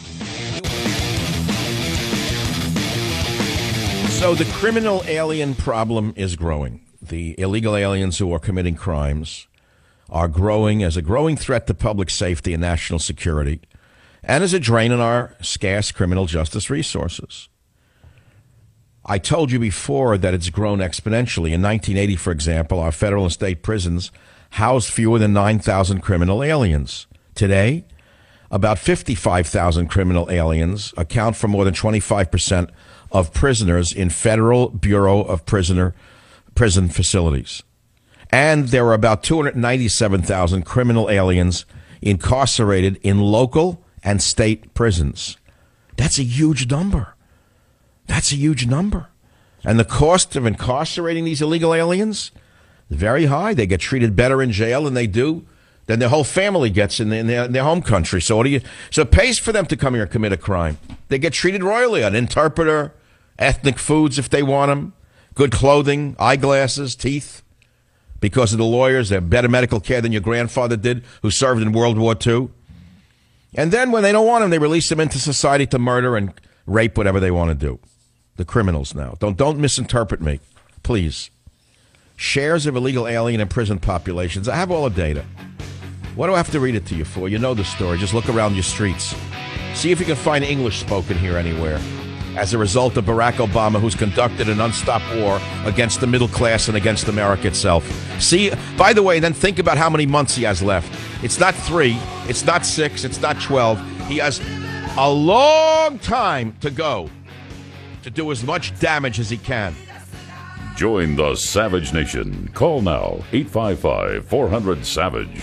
So the criminal alien problem is growing. The illegal aliens who are committing crimes are growing as a growing threat to public safety and national security, and as a drain on our scarce criminal justice resources. I told you before that it's grown exponentially. In 1980, for example, our federal and state prisons housed fewer than 9,000 criminal aliens. Today, about 55,000 criminal aliens account for more than 25% of prisoners in Federal Bureau of Prison facilities. And there are about 297,000 criminal aliens incarcerated in local and state prisons. That's a huge number. That's a huge number. And the cost of incarcerating these illegal aliens is very high. They get treated better in jail than their whole family gets in their home country. So so it pays for them to come here and commit a crime. They get treated royally, an interpreter, ethnic foods if they want them, good clothing, eyeglasses, teeth. Because of the lawyers, they have better medical care than your grandfather did, who served in World War II. And then when they don't want them, they release them into society to murder and rape, whatever they want to do. The criminals now. Don't misinterpret me, please. Shares of illegal alien and prison populations. I have all the data. What do I have to read it to you for? You know the story. Just look around your streets. See if you can find English spoken here anywhere. As a result of Barack Obama, who's conducted an unstopped war against the middle class and against America itself. See, by the way, then think about how many months he has left. It's not 3, it's not 6, it's not 12. He has a long time to go to do as much damage as he can. Join the Savage Nation. Call now, 855-400-SAVAGE,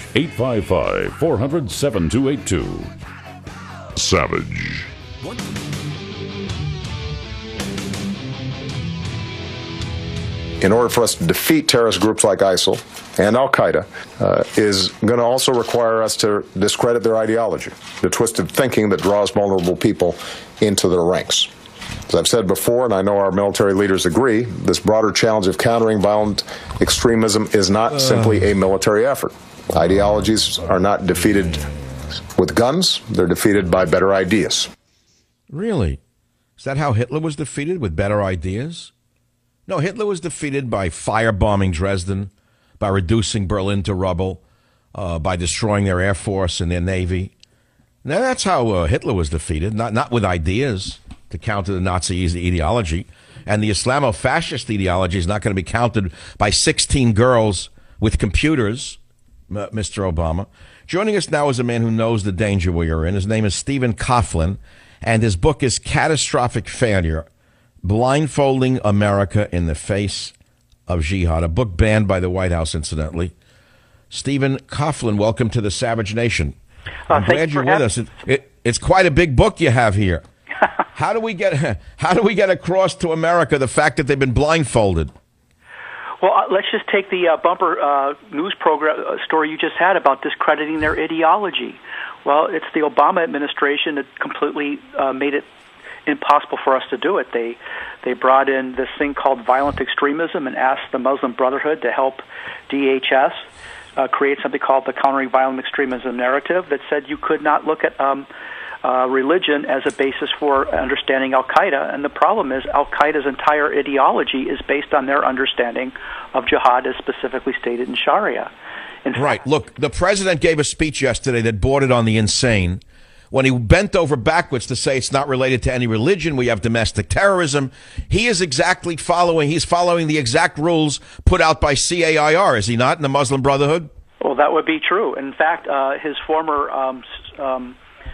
855-400-7282. Savage. In order for us to defeat terrorist groups like ISIL and Al-Qaeda, is going to also require us to discredit their ideology, the twisted thinking that draws vulnerable people into their ranks. As I've said before, and I know our military leaders agree, this broader challenge of countering violent extremism is not simply a military effort. Ideologies are not defeated with guns, they're defeated by better ideas. Really? Is that how Hitler was defeated, with better ideas? No, Hitler was defeated by firebombing Dresden, by reducing Berlin to rubble, by destroying their air force and their navy. Now, that's how Hitler was defeated, not with ideas to counter the Nazi ideology. And the Islamo-fascist ideology is not going to be countered by 16 girls with computers, Mr. Obama. Joining us now is a man who knows the danger we are in. His name is Stephen Coughlin, and his book is Catastrophic Failure: Blindfolding America in the Face of Jihad, a book banned by the White House, incidentally. Stephen Coughlin, welcome to the Savage Nation. I'm glad you're with us. It's quite a big book you have here. How do we get across to America the fact that they've been blindfolded? Well, let's just take the bumper news program story you just had about discrediting their ideology. Well, it's the Obama administration that completely made it impossible for us to do it. They brought in this thing called violent extremism and asked the Muslim Brotherhood to help DHS create something called the Countering Violent Extremism Narrative that said you could not look at religion as a basis for understanding Al-Qaeda. And the problem is Al-Qaeda's entire ideology is based on their understanding of jihad as specifically stated in Sharia. Right. Look, the president gave a speech yesterday that bordered on the insane when he bent over backwards to say it's not related to any religion. We have domestic terrorism. He is he's following the exact rules put out by CAIR, is he not, in the Muslim Brotherhood? Well, that would be true. In fact, his former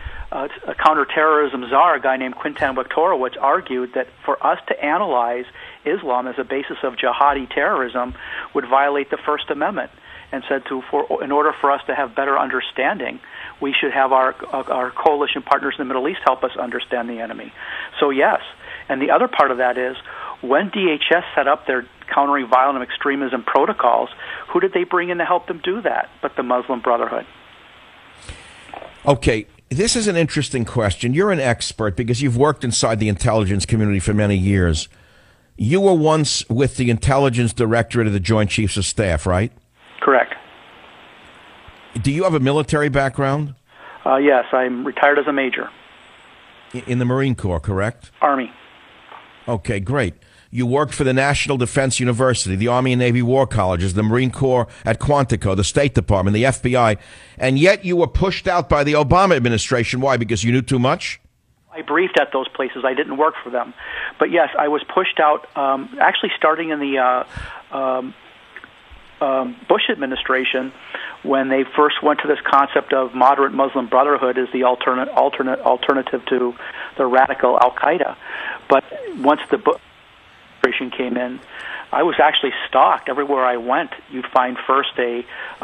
counterterrorism czar, a guy named Quintan Waktorowicz, argued that for us to analyze Islam as a basis of jihadi terrorism would violate the First Amendment, and said in order for us to have better understanding, we should have our coalition partners in the Middle East help us understand the enemy. So yes, and the other part of that is when DHS set up their countering violent extremism protocols, who did they bring in to help them do that but the Muslim Brotherhood? Okay, this is an interesting question. You're an expert because you've worked inside the intelligence community for many years. You were once with the Intelligence Directorate of the Joint Chiefs of Staff, right? Correct. Do you have a military background? Yes, I'm retired as a major. In the Marine Corps, correct? Army. Okay, great. You worked for the National Defense University, the Army and Navy War Colleges, the Marine Corps at Quantico, the State Department, the FBI, and yet you were pushed out by the Obama administration. Why? Because you knew too much? I briefed at those places. I didn't work for them. But yes, I was pushed out, actually starting in the Bush administration, when they first went to this concept of moderate Muslim Brotherhood as the alternative to the radical Al-Qaeda. But once the Bush administration came in, I was actually stalked everywhere I went. You'd find first a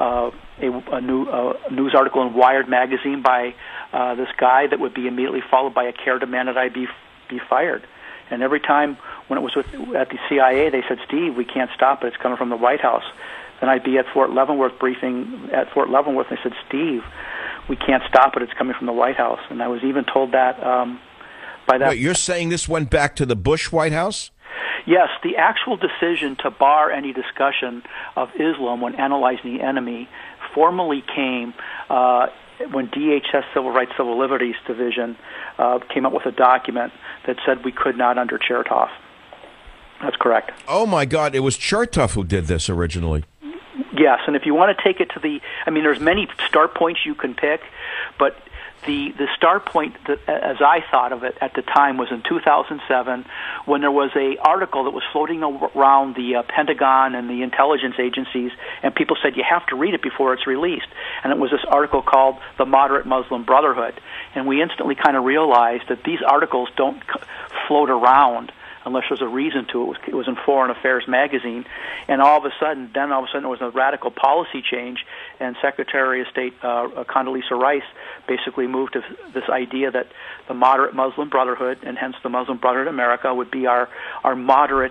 news article in Wired magazine by this guy that would be immediately followed by a care demand that I be fired. And every time when it was at the CIA, they said, "Steve, we can't stop it. It's coming from the White House." Then I'd be at Fort Leavenworth briefing at Fort Leavenworth, and they said, "Steve, we can't stop it. It's coming from the White House." And I was even told that by that. Wait, you're saying this went back to the Bush White House? Yes, the actual decision to bar any discussion of Islam when analyzing the enemy formally came when DHS Civil Rights Civil Liberties Division came up with a document that said we could not under Chertoff. That's correct. Oh, my God. It was Chertoff who did this originally. Yes, and if you want to take it to there's many start points you can pick, but the start point, that, as I thought of it at the time, was in 2007 when there was a article that was floating around the Pentagon and the intelligence agencies, and people said you have to read it before it's released. And it was this article called The Moderate Muslim Brotherhood. And we instantly kind of realized that these articles don't float around unless there's a reason to. It was in Foreign Affairs magazine, and all of a sudden there was a radical policy change, and Secretary of State Condoleezza Rice basically moved to this idea that the moderate Muslim Brotherhood, and hence the Muslim Brotherhood America, would be our moderate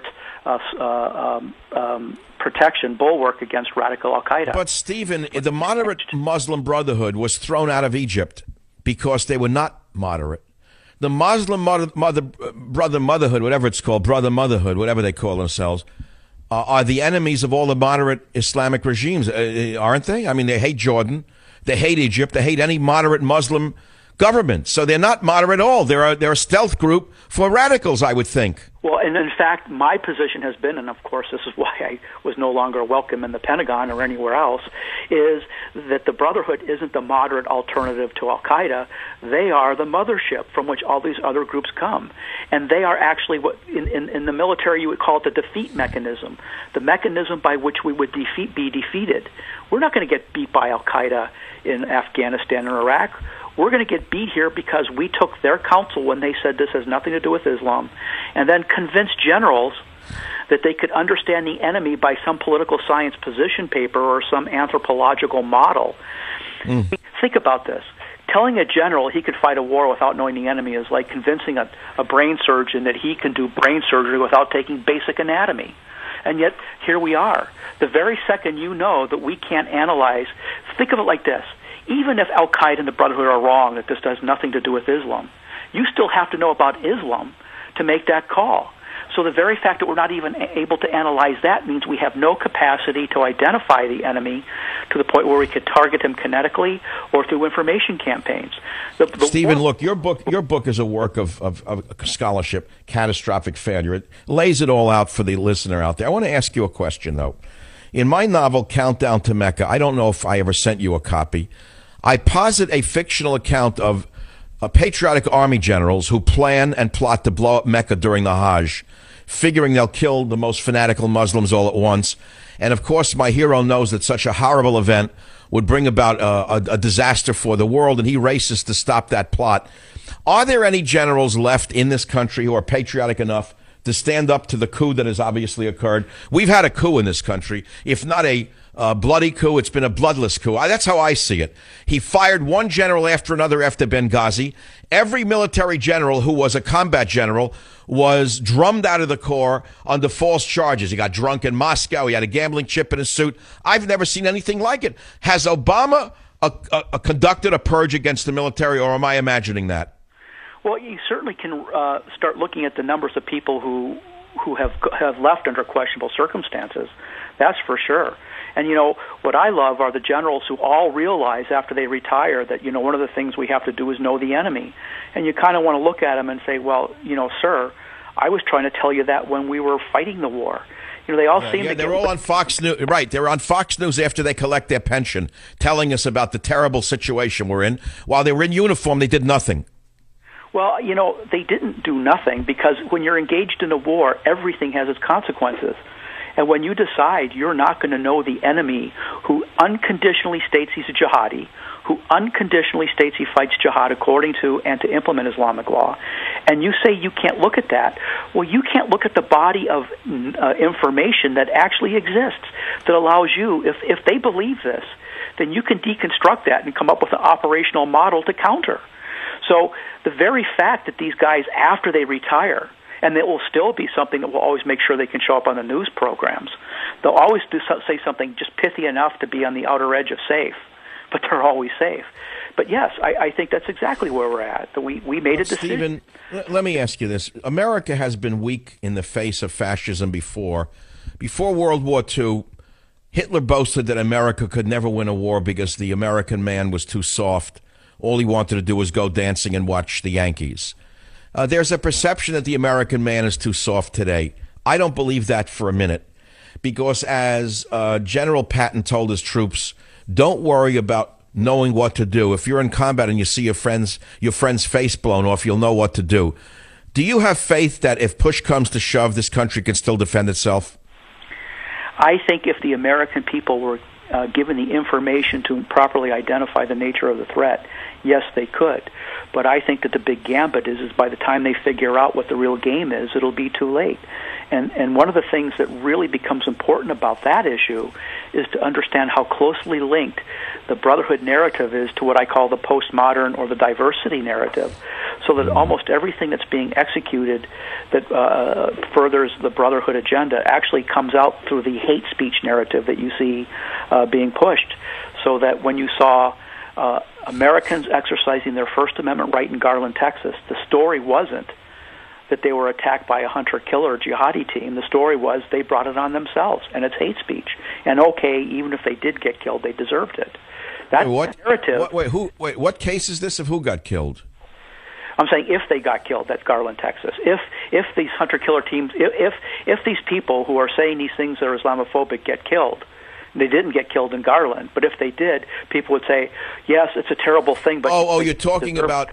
protection, bulwark against radical Al-Qaeda. But, Stephen, the moderate Muslim Brotherhood was thrown out of Egypt because they were not moderate. The Muslim Brotherhood, whatever it's called, Brother Motherhood, whatever they call themselves, are the enemies of all the moderate Islamic regimes, aren't they? I mean, they hate Jordan, they hate Egypt, they hate any moderate Muslim government. So they're not moderate at all. They're a stealth group for radicals, I would think. Well, and in fact, my position has been, and of course this is why I was no longer welcome in the Pentagon or anywhere else, is that the Brotherhood isn't the moderate alternative to Al-Qaeda. They are the mothership from which all these other groups come. And they are actually what, in the military, you would call it the defeat mechanism, the mechanism by which we would be defeated. We're not going to get beat by Al-Qaeda in Afghanistan or Iraq. We're going to get beat here because we took their counsel when they said this has nothing to do with Islam, and then convinced generals that they could understand the enemy by some political science position paper or some anthropological model. Think about this. Telling a general he could fight a war without knowing the enemy is like convincing a brain surgeon that he can do brain surgery without taking basic anatomy. And yet, here we are. The very second you know that we can't analyze, think of it like this. Even if Al-Qaeda and the Brotherhood are wrong, that this has nothing to do with Islam, you still have to know about Islam to make that call. So the very fact that we're not even able to analyze that means we have no capacity to identify the enemy to the point where we could target him kinetically or through information campaigns. Stephen, look, your book is a work of scholarship, catastrophic failure. It lays it all out for the listener out there. I want to ask you a question, though. In my novel, Countdown to Mecca, I don't know if I ever sent you a copy, I posit a fictional account of patriotic army generals who plan and plot to blow up Mecca during the Hajj, figuring they'll kill the most fanatical Muslims all at once. And, of course, my hero knows that such a horrible event would bring about a disaster for the world, and he races to stop that plot. Are there any generals left in this country who are patriotic enough to stand up to the coup that has obviously occurred. We've had a coup in this country. If not a bloody coup, it's been a bloodless coup. That's how I see it. He fired one general after another after Benghazi. Every military general who was a combat general was drummed out of the Corps under false charges. He got drunk in Moscow. He had a gambling chip in his suit. I've never seen anything like it. Has Obama conducted a purge against the military, or am I imagining that? Well, you certainly can start looking at the numbers of people who have left under questionable circumstances. That's for sure. And, what I love are the generals who all realize after they retire that, one of the things we have to do is know the enemy. And you kind of want to look at them and say, well, sir, I was trying to tell you that when we were fighting the war. They all seem to. They're all on Fox News, right? They're on Fox News after they collect their pension, telling us about the terrible situation we're in. While they were in uniform, they did nothing. Well, they didn't do nothing because when you're engaged in a war, everything has its consequences. And when you decide you're not going to know the enemy who unconditionally states he's a jihadi, who unconditionally states he fights jihad according to and to implement Islamic law, and you say you can't look at that, well, you can't look at the body of information that actually exists that allows you, if they believe this, then you can deconstruct that and come up with an operational model to counter. So the very fact that these guys, after they retire, and it will still be something that will always make sure they can show up on the news programs. They'll always say something just pithy enough to be on the outer edge of safe, but they're always safe. But yes, I think that's exactly where we're at. That we made a decision. Stephen, let me ask you this. America has been weak in the face of fascism before. Before World War II, Hitler boasted that America could never win a war because the American man was too soft. All he wanted to do was go dancing and watch the Yankees. There's a perception that the American man is too soft today. I don't believe that for a minute, because as General Patton told his troops, don't worry about knowing what to do. If you're in combat and you see your friend's face blown off, you'll know what to do. Do you have faith that if push comes to shove, this country can still defend itself? I think if the American people were given the information to properly identify the nature of the threat, yes, they could. But I think that the big gambit is by the time they figure out what the real game is, it'll be too late. And one of the things that really becomes important about that issue is to understand how closely linked the brotherhood narrative is to what I call the postmodern or the diversity narrative, so that almost everything that's being executed that furthers the brotherhood agenda actually comes out through the hate speech narrative that you see being pushed. So that when you saw Americans exercising their First Amendment right in Garland, Texas, the story wasn't that they were attacked by a hunter-killer jihadi team. The story was they brought it on themselves, and it's hate speech. And okay, even if they did get killed, they deserved it. That narrative. What case is this of who got killed? I'm saying if they got killed, that's Garland, Texas. If these hunter-killer teams, if these people who are saying these things that are Islamophobic get killed, they didn't get killed in Garland, but if they did, people would say, "Yes, it's a terrible thing." But you're talking about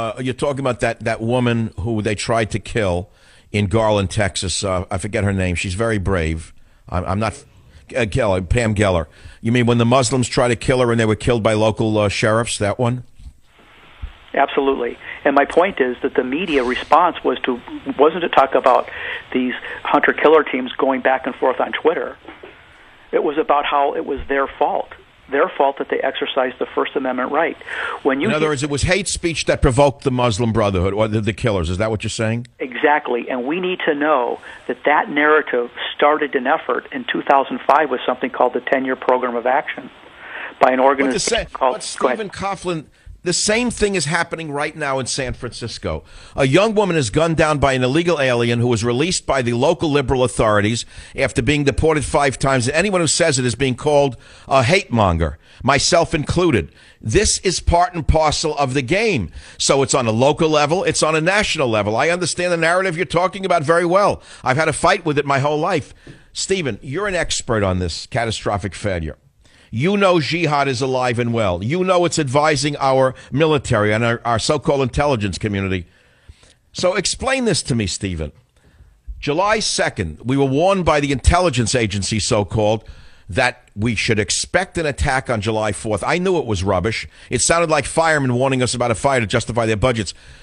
that woman who they tried to kill in Garland, Texas. I forget her name. She's very brave. I'm not Geller, Pam Geller. You mean when the Muslims tried to kill her and they were killed by local sheriffs? That one? Absolutely. And my point is that the media response wasn't to talk about these hunter-killer teams going back and forth on Twitter. It was about how it was their fault that they exercised the First Amendment right. In other words, it was hate speech that provoked the Muslim Brotherhood or the killers. Is that what you're saying? Exactly. And we need to know that narrative started an effort in 2005 with something called the 10-Year Program of Action by an organization called... Stephen Coughlin... The same thing is happening right now in San Francisco. A young woman is gunned down by an illegal alien who was released by the local liberal authorities after being deported 5 times. Anyone who says it is being called a hate monger, myself included. This is part and parcel of the game. So it's on a local level. It's on a national level. I understand the narrative you're talking about very well. I've had a fight with it my whole life. Stephen, you're an expert on this catastrophic failure. You know jihad is alive and well. You know it's advising our military and our so-called intelligence community. So explain this to me, Stephen. July 2nd, we were warned by the intelligence agency, so-called, that we should expect an attack on July 4th. I knew it was rubbish. It sounded like firemen warning us about a fire to justify their budgets.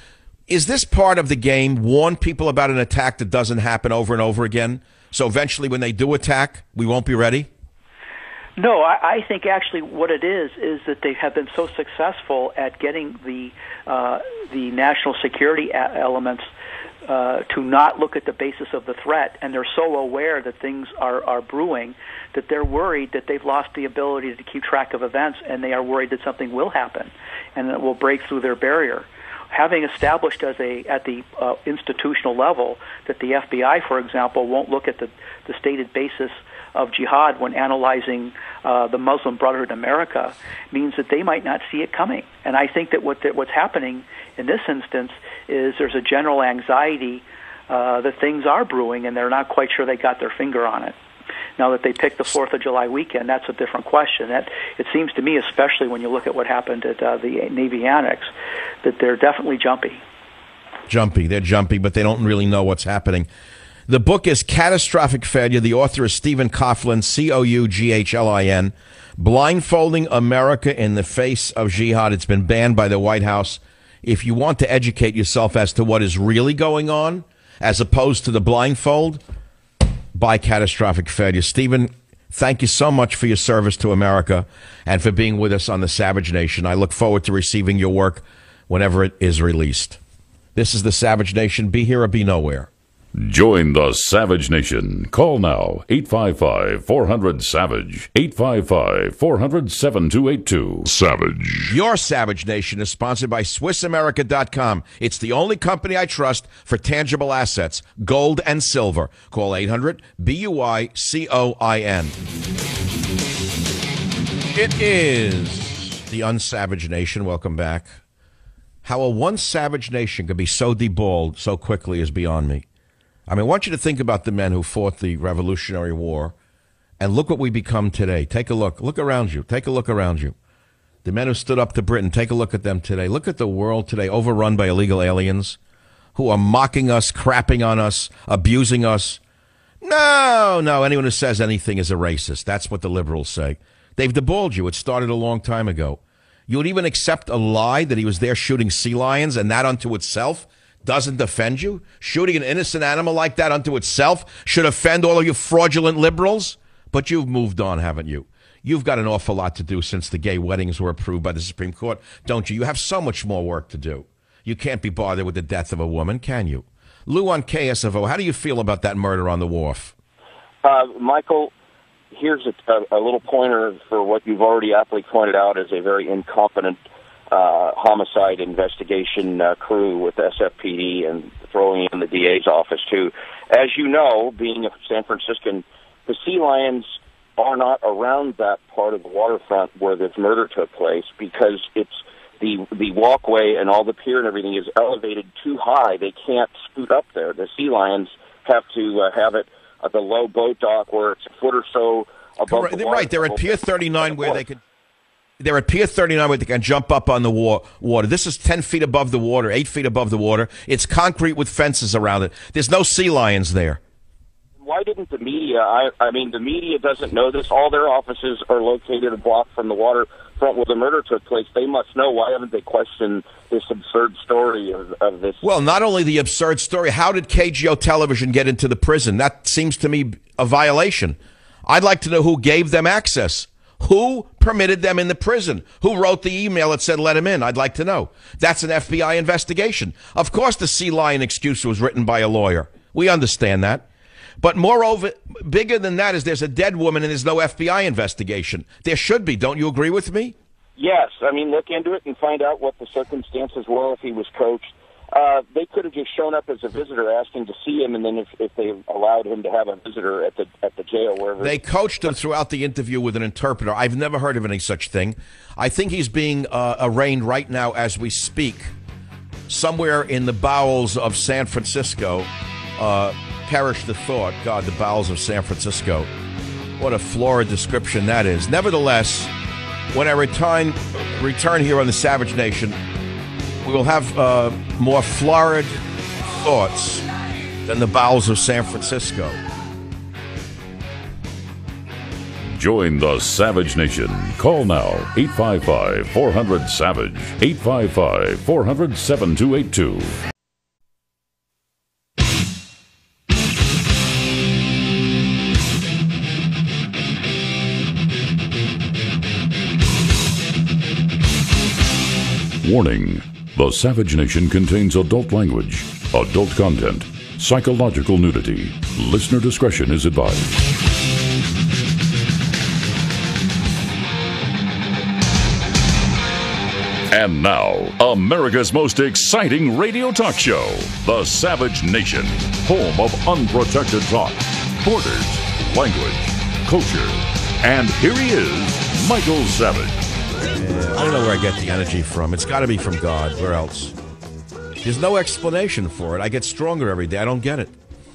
Is this part of the game? Warn people about an attack that doesn't happen over and over again, so eventually when they do attack, we won't be ready? No, I think actually what it is that they have been so successful at getting the national security elements to not look at the basis of the threat, and they're so aware that things are brewing that they're worried that they've lost the ability to keep track of events, and they are worried that something will happen and that will break through their barrier. Having established at the institutional level that the FBI, for example, won't look at the stated basis of jihad when analyzing the Muslim Brotherhood in America means that they might not see it coming. And I think that what's happening in this instance is there's a general anxiety that things are brewing, and they're not quite sure they got their finger on it. Now that they picked the 4th of July weekend, that's a different question. It seems to me, especially when you look at what happened at the Navy Annex, that they're definitely jumpy. They're jumpy, but they don't really know what's happening. The book is Catastrophic Failure. The author is Stephen Coughlin, Coughlin, Blindfolding America in the Face of Jihad. It's been banned by the White House. If you want to educate yourself as to what is really going on, as opposed to the blindfold, buy Catastrophic Failure. Stephen, thank you so much for your service to America and for being with us on the Savage Nation. I look forward to receiving your work whenever it is released. This is the Savage Nation. Be here or be nowhere. Join the Savage Nation. Call now, 855-400-SAVAGE, 855-400-7282. Savage. Your Savage Nation is sponsored by SwissAmerica.com. It's the only company I trust for tangible assets, gold and silver. Call 800-BUI-COIN. It is the Unsavage Nation. Welcome back. How a one savage nation could be so deballed so quickly is beyond me. I mean, I want you to think about the men who fought the Revolutionary War, and look what we become today. Take a look. Look around you. Take a look around you. The men who stood up to Britain, take a look at them today. Look at the world today, overrun by illegal aliens who are mocking us, crapping on us, abusing us. No, anyone who says anything is a racist. That's what the liberals say. They've deballed you. It started a long time ago. You would even accept a lie that he was there shooting sea lions, and that unto itself doesn't offend you? Shooting an innocent animal like that unto itself should offend all of you fraudulent liberals? But you've moved on, haven't you? You've got an awful lot to do since the gay weddings were approved by the Supreme Court, don't you? You have so much more work to do. You can't be bothered with the death of a woman, can you? Lou on KSFO, how do you feel about that murder on the wharf? Michael, here's a little pointer for what you've already aptly pointed out as a very incompetent homicide investigation crew with SFPD and throwing in the DA's office, too. As you know, being a San Franciscan, the sea lions are not around that part of the waterfront where this murder took place because it's the walkway and all the pier and everything is elevated too high. They can't scoot up there. The sea lions have to have it at the low boat dock where it's a foot or so above the water. Right, they're at Pier 39 where they could... They're at Pier 39 where they can jump up on the water. This is 10 feet above the water, 8 feet above the water. It's concrete with fences around it. There's no sea lions there. Why didn't the media, I mean, the media doesn't know this. All their offices are located a block from the waterfront where the murder took place. They must know. Why haven't they questioned this absurd story of this? Well, not only the absurd story, how did KGO Television get into the prison? That seems to me a violation. I'd like to know who gave them access. Who permitted them in the prison? Who wrote the email that said let him in? I'd like to know. That's an FBI investigation. Of course the sea lion excuse was written by a lawyer. We understand that. But moreover, bigger than that is there's a dead woman and there's no FBI investigation. There should be. Don't you agree with me? Yes. I mean, look into it and find out what the circumstances were if he was coached. They could have just shown up as a visitor asking to see him, and then if they allowed him to have a visitor at the jail, wherever. They coached him throughout the interview with an interpreter. I've never heard of any such thing. I think he's being arraigned right now as we speak, somewhere in the bowels of San Francisco. Perish the thought. God, the bowels of San Francisco. What a florid description that is. Nevertheless, when I return here on the Savage Nation, we will have more florid thoughts than the bowels of San Francisco. Join the Savage Nation. Call now, 855-400-SAVAGE, 855-400-7282. Warning: the Savage Nation contains adult language, adult content, psychological nudity. Listener discretion is advised. And now, America's most exciting radio talk show, The Savage Nation, home of unprotected talk, borders, language, culture. And here he is, Michael Savage. I don't know where I get the energy from. It's got to be from God. Where else? There's no explanation for it. I get stronger every day. I don't get it.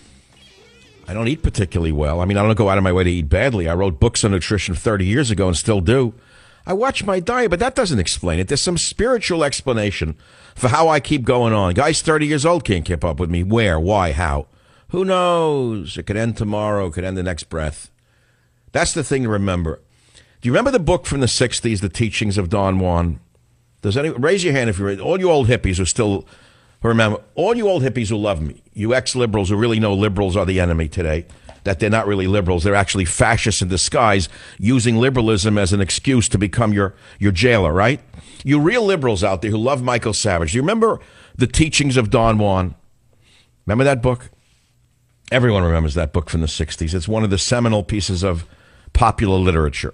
I don't eat particularly well. I mean, I don't go out of my way to eat badly. I wrote books on nutrition 30 years ago and still do. I watch my diet, but that doesn't explain it. There's some spiritual explanation for how I keep going on. Guys 30 years old can't keep up with me. Where? Why? How? Who knows? It could end tomorrow. It could end the next breath. That's the thing to remember. Do you remember the book from the 60s, The Teachings of Don Juan? Does anyone raise your hand if you read? All you old hippies who still remember, all you old hippies who love me, you ex-liberals who really know liberals are the enemy today, that they're not really liberals, they're actually fascists in disguise, using liberalism as an excuse to become your jailer, right? You real liberals out there who love Michael Savage, do you remember The Teachings of Don Juan? Remember that book? Everyone remembers that book from the 60s. It's one of the seminal pieces of popular literature.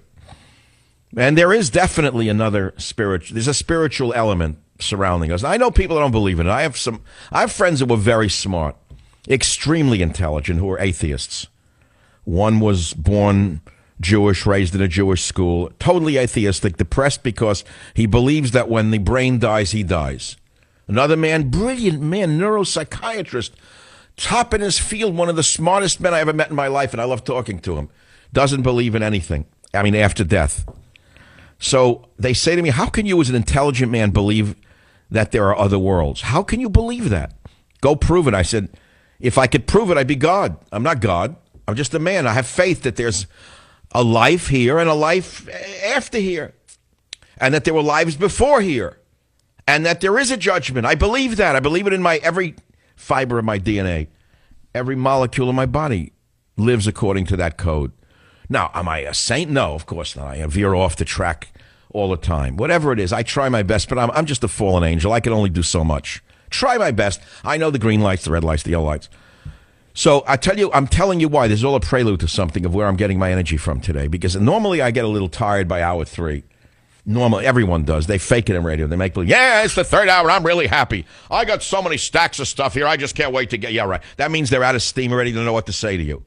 And there is definitely there's a spiritual element surrounding us. I know people that don't believe in it. I have friends that were very smart, extremely intelligent, who are atheists. One was born Jewish, raised in a Jewish school, totally atheistic, depressed because he believes that when the brain dies, he dies. Another man, brilliant man, neuropsychiatrist, top in his field, one of the smartest men I ever met in my life, and I love talking to him, doesn't believe in anything. I mean, after death. So they say to me, how can you as an intelligent man believe that there are other worlds? How can you believe that? Go prove it. I said, if I could prove it, I'd be God. I'm not God. I'm just a man. I have faith that there's a life here and a life after here, and that there were lives before here, and that there is a judgment. I believe that. I believe it in every fiber of my DNA. Every molecule in my body lives according to that code. Now, am I a saint? No, of course not. I veer off the track all the time. Whatever it is, I try my best, but I'm just a fallen angel. I can only do so much. Try my best. I know the green lights, the red lights, the yellow lights. So I'm telling you why. This is all a prelude to something of where I'm getting my energy from today, because normally I get a little tired by hour 3. Normally, everyone does. They fake it in radio. They make believe, yeah, it's the third hour. I'm really happy. I got so many stacks of stuff here. I just can't wait to get, yeah, right. That means they're out of steam already. They don't know what to say to you.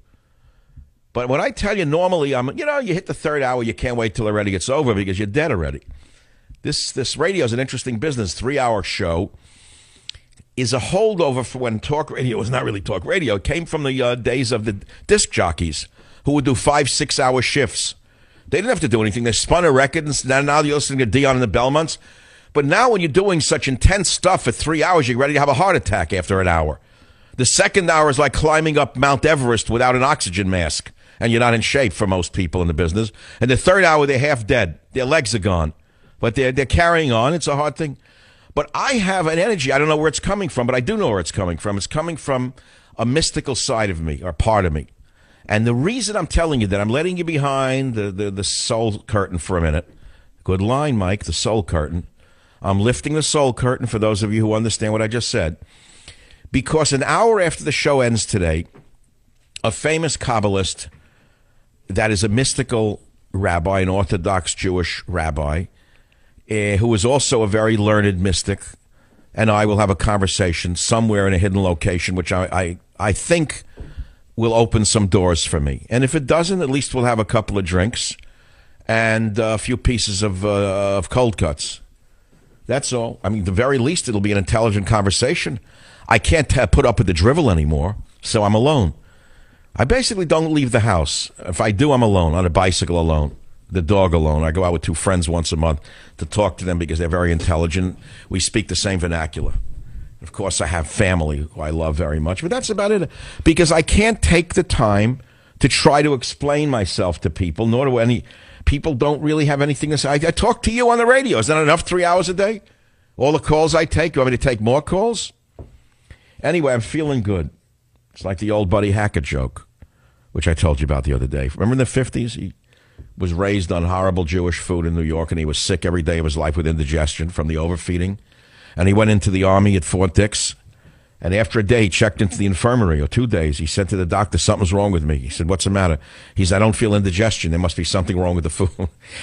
But when I tell you normally, you hit the third hour, you can't wait till it already gets over because you're dead already. This radio is an interesting business. 3-hour show is a holdover for when talk radio was not really talk radio. It came from the days of the disc jockeys who would do 5-6 hour shifts. They didn't have to do anything. They spun a record, and now you're listening to Dion and the Belmonts. But now when you're doing such intense stuff for 3 hours, you're ready to have a heart attack after an hour. The second hour is like climbing up Mount Everest without an oxygen mask, and you're not in shape for most people in the business. And the third hour, they're half dead. Their legs are gone. But they're carrying on. It's a hard thing. But I have an energy. I don't know where it's coming from, but I do know where it's coming from. It's coming from a mystical side of me, or part of me. And the reason I'm telling you that, I'm letting you behind the soul curtain for a minute. Good line, Mike, the soul curtain. I'm lifting the soul curtain for those of you who understand what I just said. Because an hour after the show ends today, a famous Kabbalist that is a mystical rabbi, an Orthodox Jewish rabbi, who is also a very learned mystic, and I will have a conversation somewhere in a hidden location, which I think will open some doors for me. And if it doesn't, at least we'll have a couple of drinks and a few pieces of cold cuts. That's all. I mean, the very least, it'll be an intelligent conversation. I can't put up with the drivel anymore, so I'm alone. I basically don't leave the house. If I do, I'm alone, on a bicycle alone, the dog alone. I go out with 2 friends once a month to talk to them because they're very intelligent. We speak the same vernacular. Of course, I have family who I love very much, but that's about it. Because I can't take the time to try to explain myself to people, nor do any people don't really have anything to say. I talk to you on the radio. Is that enough 3 hours a day? All the calls I take, you want me to take more calls? Anyway, I'm feeling good. It's like the old Buddy Hackett joke, which I told you about the other day. Remember in the 50s? He was raised on horrible Jewish food in New York, and he was sick every day of his life with indigestion from the overfeeding. and he went into the Army at Fort Dix. And after a day, he checked into the infirmary, or 2 days. He said to the doctor, something's wrong with me. He said, what's the matter? He said, I don't feel indigestion. There must be something wrong with the food.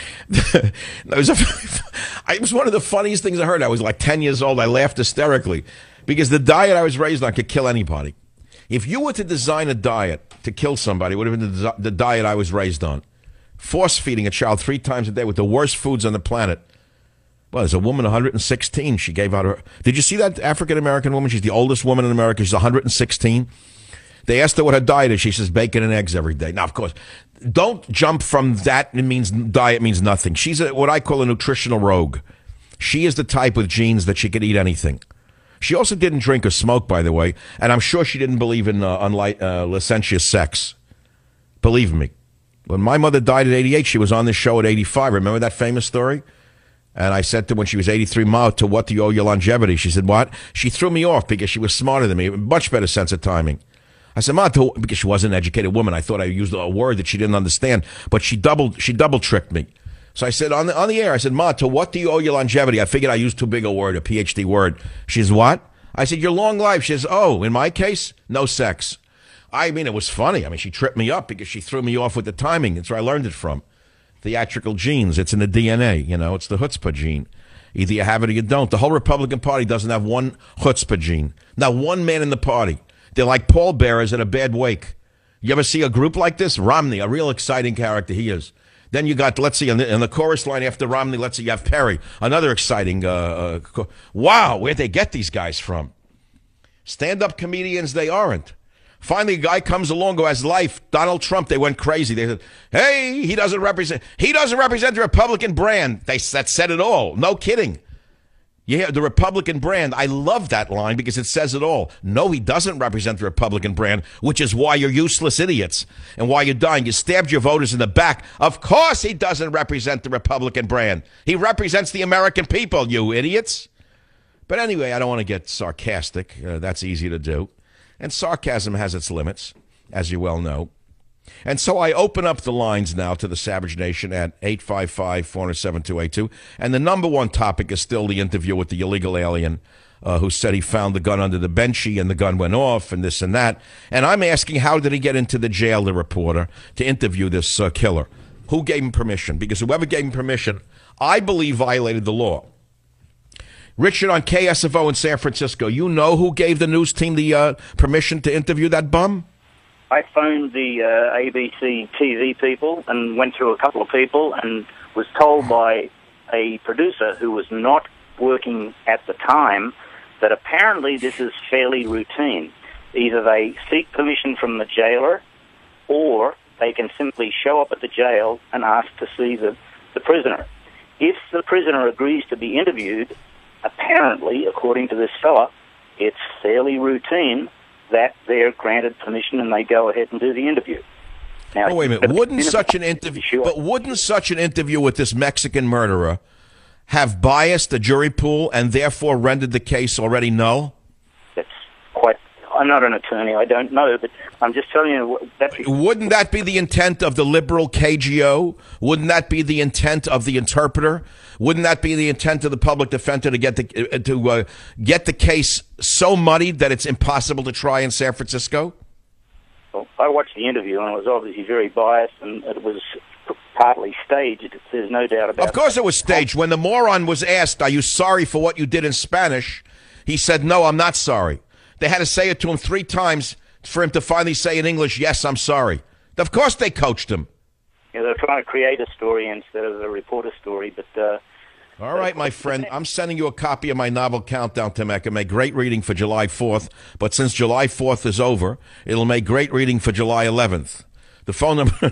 It was one of the funniest things I heard. I was like 10 years old. I laughed hysterically because the diet I was raised on could kill anybody. If you were to design a diet to kill somebody, it would have been the diet I was raised on. Force feeding a child 3 times a day with the worst foods on the planet. Well, there's a woman, 116. She gave out her... Did you see that African-American woman? She's the oldest woman in America. She's 116. They asked her what her diet is. She says bacon and eggs every day. Now, of course, don't jump from that. It means diet means nothing. She's what I call a nutritional rogue. She is the type with genes that she could eat anything. She also didn't drink or smoke, by the way, and I'm sure she didn't believe in licentious sex. Believe me. When my mother died at 88, she was on this show at 85. Remember that famous story? And I said to her when she was 83, Ma, to what do you owe your longevity? She said, what? She threw me off because she was smarter than me, much better sense of timing. I said, Ma, because she was an educated woman. I thought I used a word that she didn't understand, but she double tricked me. So I said on the air, I said, Ma, to what do you owe your longevity? I figured I used too big a word, a PhD word. She says, what? I said, your long life. She says, oh, in my case, no sex. I mean, it was funny. I mean, she tripped me up because she threw me off with the timing. That's where I learned it from. Theatrical genes. It's in the DNA. You know, it's the chutzpah gene. Either you have it or you don't. The whole Republican Party doesn't have one chutzpah gene. Not one man in the party. They're like pallbearers at a bad wake. You ever see a group like this? Romney, a real exciting character he is. Then you got, let's see, in the chorus line after Romney, let's see, you have Perry, another exciting, wow, where'd they get these guys from? Stand-up comedians, they aren't. Finally, a guy comes along who has life. Donald Trump, they went crazy. They said, hey, he doesn't represent the Republican brand. That said it all. No kidding. Yeah, the Republican brand. I love that line because it says it all. No, he doesn't represent the Republican brand, which is why you're useless idiots and why you're dying. You stabbed your voters in the back. Of course he doesn't represent the Republican brand. He represents the American people, you idiots. But anyway, I don't want to get sarcastic. That's easy to do. And sarcasm has its limits, as you well know. And so I open up the lines now to the Savage Nation at 855-407-282. And the number one topic is still the interview with the illegal alien who said he found the gun under the benchy and the gun went off and this and that. And I'm asking, how did he get into the jail, the reporter, to interview this killer? Who gave him permission? Because whoever gave him permission, I believe, violated the law. Richard on KSFO in San Francisco, you know who gave the news team the permission to interview that bum? I phoned the ABC TV people and went through a couple of people and was told by a producer who was not working at the time that apparently this is fairly routine. Either they seek permission from the jailer or they can simply show up at the jail and ask to see the prisoner. If the prisoner agrees to be interviewed, apparently, according to this fella, it's fairly routine that they're granted permission and they go ahead and do the interview. Now, wait a minute. Wouldn't such an interview with this Mexican murderer have biased the jury pool and therefore rendered the case already null? That's quite... I'm not an attorney. I don't know, but I'm just telling you... Wouldn't that be the intent of the liberal KGO? Wouldn't that be the intent of the interpreter? Wouldn't that be the intent of the public defender to get the case so muddied that it's impossible to try in San Francisco? Well, I watched the interview and it was obviously very biased and it was partly staged. There's no doubt about it. Of course it was staged. When the moron was asked, are you sorry for what you did in Spanish? He said, no, I'm not sorry. They had to say it to him 3 times for him to finally say in English, yes, I'm sorry. Of course they coached him. Yeah, they're trying to create a story instead of a reporter story, but... All right, my friend, I'm sending you a copy of my novel Countdown to Mecca. Make great reading for July 4th, but since July 4th is over, it'll make great reading for July 11th. The phone number...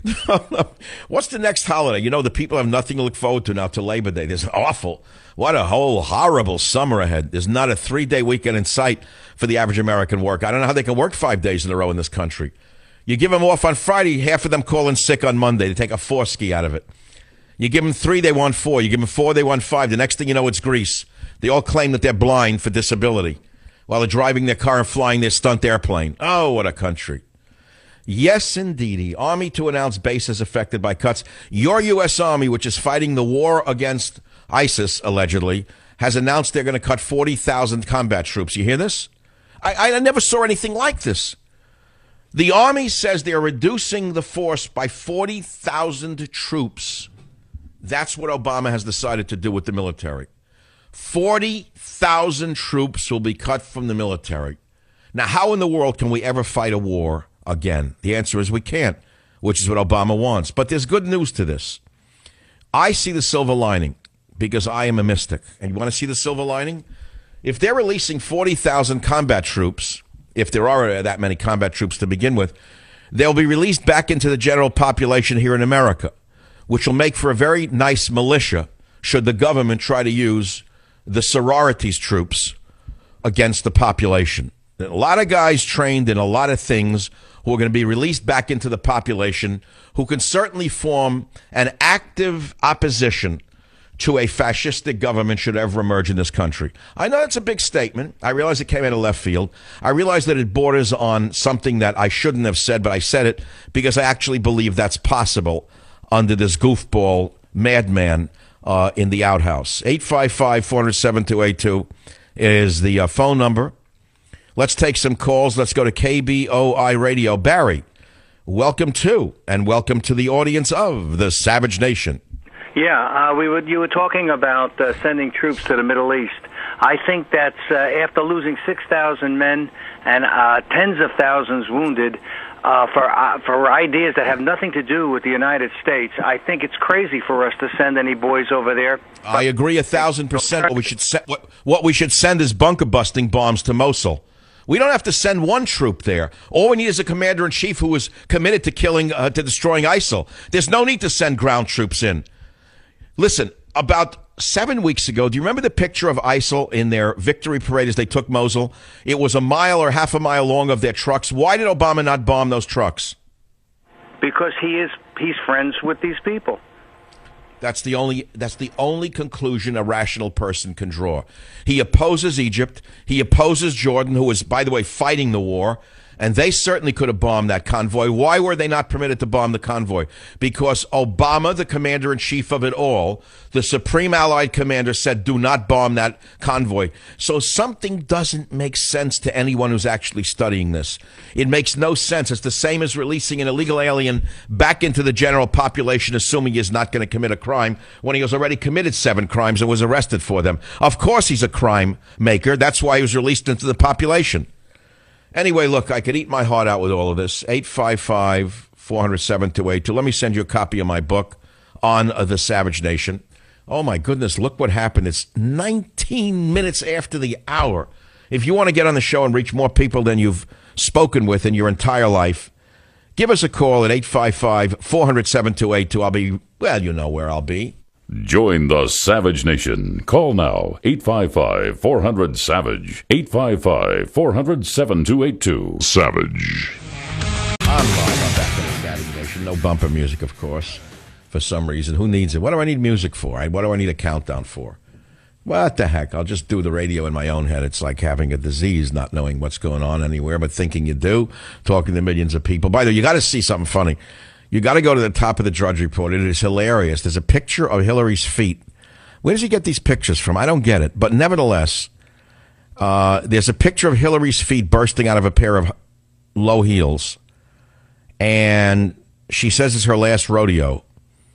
What's the next holiday? You know, the people have nothing to look forward to now to Labor Day. This is awful. What a whole horrible summer ahead. There's not a 3-day weekend in sight for the average American worker. I don't know how they can work 5 days in a row in this country. You give them off on Friday, half of them call in sick on Monday. They take a 4-ski out of it. You give them 3, they want 4. You give them 4, they want 5. The next thing you know, it's Greece. They all claim that they're blind for disability while they're driving their car and flying their stunt airplane. Oh, what a country. Yes, indeedy. Army to announce bases affected by cuts. Your U.S. Army, which is fighting the war against ISIS, allegedly, has announced they're going to cut 40,000 combat troops. You hear this? I never saw anything like this. The Army says they're reducing the force by 40,000 troops. That's what Obama has decided to do with the military. 40,000 troops will be cut from the military. Now, how in the world can we ever fight a war again? The answer is we can't, which is what Obama wants. But there's good news to this. I see the silver lining because I am a mystic. And you want to see the silver lining? If they're releasing 40,000 combat troops, if there are that many combat troops to begin with, they'll be released back into the general population here in America, which will make for a very nice militia should the government try to use the sororities troops against the population. A lot of guys trained in a lot of things who are going to be released back into the population who can certainly form an active opposition to a fascistic government should ever emerge in this country. I know that's a big statement. I realize it came out of left field. I realize that it borders on something that I shouldn't have said, but I said it because I actually believe that's possible under this goofball madman in the outhouse. 855-400-7282 is the phone number. Let's take some calls. Let's go to KBOI Radio. Barry, welcome to the audience of the Savage Nation. Yeah, you were talking about sending troops to the Middle East. I think that's after losing 6,000 men and tens of thousands wounded for ideas that have nothing to do with the United States. I think it's crazy for us to send any boys over there. I agree 1,000%. What we should send is bunker busting bombs to Mosul. We don't have to send one troop there. All we need is a commander-in-chief who is committed to destroying ISIL. There's no need to send ground troops in. Listen, about 7 weeks ago, do you remember the picture of ISIL in their victory parade as they took Mosul? It was a mile or half a mile long of their trucks. Why did Obama not bomb those trucks? Because he's friends with these people. That's the only conclusion a rational person can draw. He opposes Egypt. He opposes Jordan, who is, by the way, fighting the war. And they certainly could have bombed that convoy. Why were they not permitted to bomb the convoy? Because Obama, the commander-in-chief of it all, the supreme allied commander, said, do not bomb that convoy. So something doesn't make sense to anyone who's actually studying this. It makes no sense. It's the same as releasing an illegal alien back into the general population, assuming he's not going to commit a crime, when he has already committed 7 crimes and was arrested for them. Of course he's a crime maker. That's why he was released into the population. Anyway, look, I could eat my heart out with all of this. 855-400-7282. Let me send you a copy of my book on the Savage Nation. Oh, my goodness, look what happened. It's 19 minutes after the hour. If you want to get on the show and reach more people than you've spoken with in your entire life, give us a call at 855-400-7282. I'll be, well, you know where I'll be. Join the Savage Nation. Call now, 855-400-SAVAGE, 855-400-7282. Savage. I'm back in the Savage Nation. No bumper music, of course, for some reason. Who needs it? What do I need music for? What do I need a countdown for? What the heck? I'll just do the radio in my own head. It's like having a disease, not knowing what's going on anywhere, but thinking you do, talking to millions of people. By the way, you got to see something funny. You got to go to the top of the Drudge Report. It is hilarious. There's a picture of Hillary's feet. Where does he get these pictures from? I don't get it. But nevertheless, there's a picture of Hillary's feet bursting out of a pair of low heels. And she says it's her last rodeo.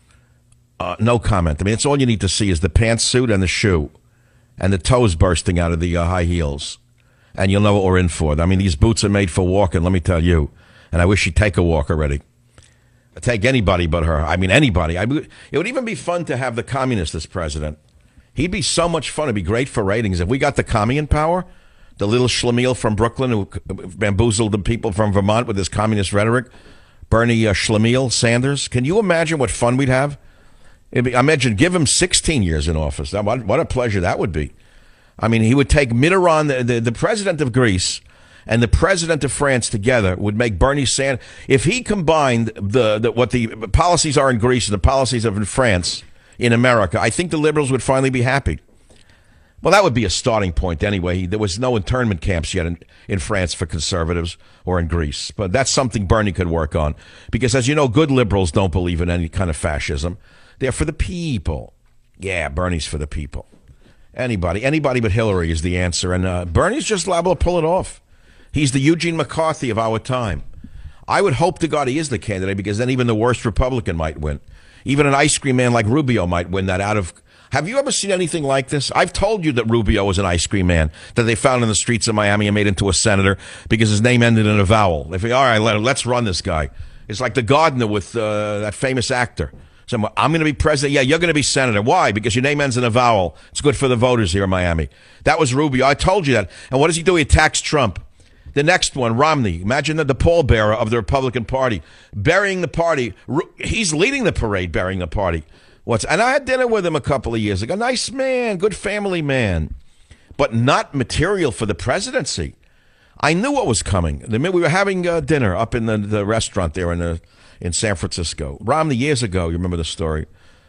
No comment. I mean, it's all you need to see is the pantsuit and the shoe and the toes bursting out of the high heels. And you'll know what we're in for. I mean, these boots are made for walking, let me tell you. And I wish she'd take a walk already. Take anybody but her. I mean, anybody. It would even be fun to have the communist as president. He'd be so much fun. It'd be great for ratings. If we got the commie in power, the little schlemiel from Brooklyn who bamboozled the people from Vermont with his communist rhetoric, Bernie Schlemiel Sanders, can you imagine what fun we'd have? Imagine, give him 16 years in office. What a pleasure that would be. I mean, he would take Mitterrand, the president of Greece, and the president of France together would make Bernie Sanders. If he combined what the policies are in Greece and the policies of in France, in America, I think the liberals would finally be happy. Well, that would be a starting point anyway. There was no internment camps yet in France for conservatives or in Greece. But that's something Bernie could work on. Because as you know, good liberals don't believe in any kind of fascism. They're for the people. Yeah, Bernie's for the people. Anybody but Hillary is the answer. And Bernie's just liable to pull it off. He's the Eugene McCarthy of our time. I would hope to God he is the candidate, because then even the worst Republican might win. Even an ice cream man like Rubio might win that out of... Have you ever seen anything like this? I've told you that Rubio was an ice cream man that they found in the streets of Miami and made into a senator because his name ended in a vowel. They think, all right, let's run this guy. It's like the gardener with that famous actor. So I'm going to be president. Yeah, you're going to be senator. Why? Because your name ends in a vowel. It's good for the voters here in Miami. That was Rubio. I told you that. And what does he do? He attacks Trump. The next one, Romney. Imagine the pallbearer of the Republican Party, burying the party. He's leading the parade, burying the party. And I had dinner with him a couple of years ago. Nice man, good family man, but not material for the presidency. I knew what was coming. The minute we were having dinner up in the restaurant there in San Francisco. Romney, years ago, you remember the story.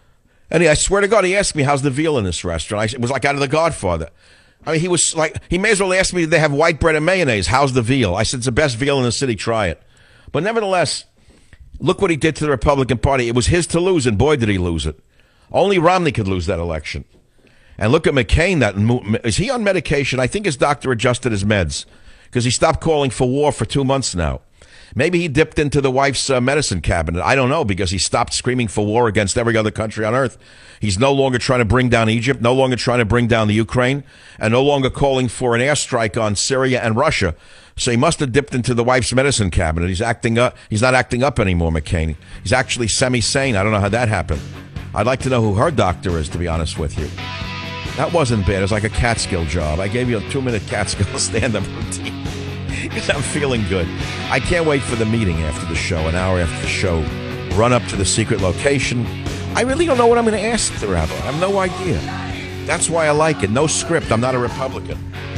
And I swear to God, he asked me, how's the veal in this restaurant? It was like out of The Godfather. I mean, he may as well ask me, did they have white bread and mayonnaise? How's the veal? I said, it's the best veal in the city. Try it. But nevertheless, look what he did to the Republican Party. It was his to lose, and boy, did he lose it. Only Romney could lose that election. And look at McCain. Is he on medication? I think his doctor adjusted his meds because he stopped calling for war for 2 months now. Maybe he dipped into the wife's medicine cabinet. I don't know, because he stopped screaming for war against every other country on earth. He's no longer trying to bring down Egypt, no longer trying to bring down the Ukraine, and no longer calling for an airstrike on Syria and Russia. So he must have dipped into the wife's medicine cabinet. He's acting up. He's not acting up anymore, McCain. He's actually semi-sane. I don't know how that happened. I'd like to know who her doctor is, to be honest with you. That wasn't bad. It was like a Catskill job. I gave you a 2-minute Catskill stand-up routine. Because I'm feeling good. I can't wait for the meeting after the show, an hour after the show. Run up to the secret location. I really don't know what I'm going to ask the rabbi. I have no idea. That's why I like it. No script. I'm not a Republican.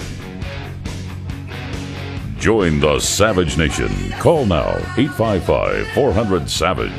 Join the Savage Nation. Call now, 855-400-SAVAGE,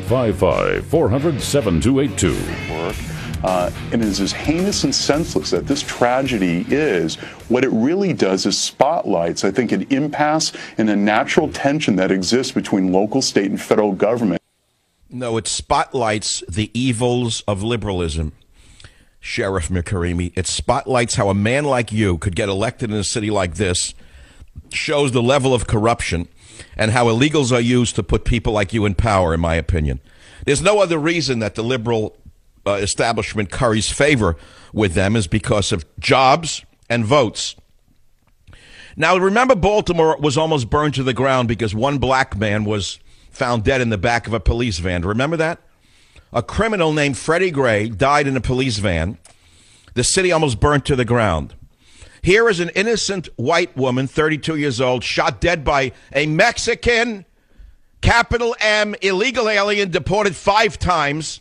855-400-7282. And it is as heinous and senseless that this tragedy is. What it really does is spotlights, I think, an impasse and a natural tension that exists between local, state, and federal government. No, it spotlights the evils of liberalism, Sheriff McCarimi. It spotlights how a man like you could get elected in a city like this, shows the level of corruption, and how illegals are used to put people like you in power, in my opinion. There's no other reason that the liberal establishment curries favor with them is because of jobs and votes. Now, remember, Baltimore was almost burned to the ground because one black man was found dead in the back of a police van. Remember that? A criminal named Freddie Gray died in a police van. The city almost burnt to the ground. Here is an innocent white woman, 32 years old, shot dead by a Mexican, capital M, illegal alien, deported 5 times.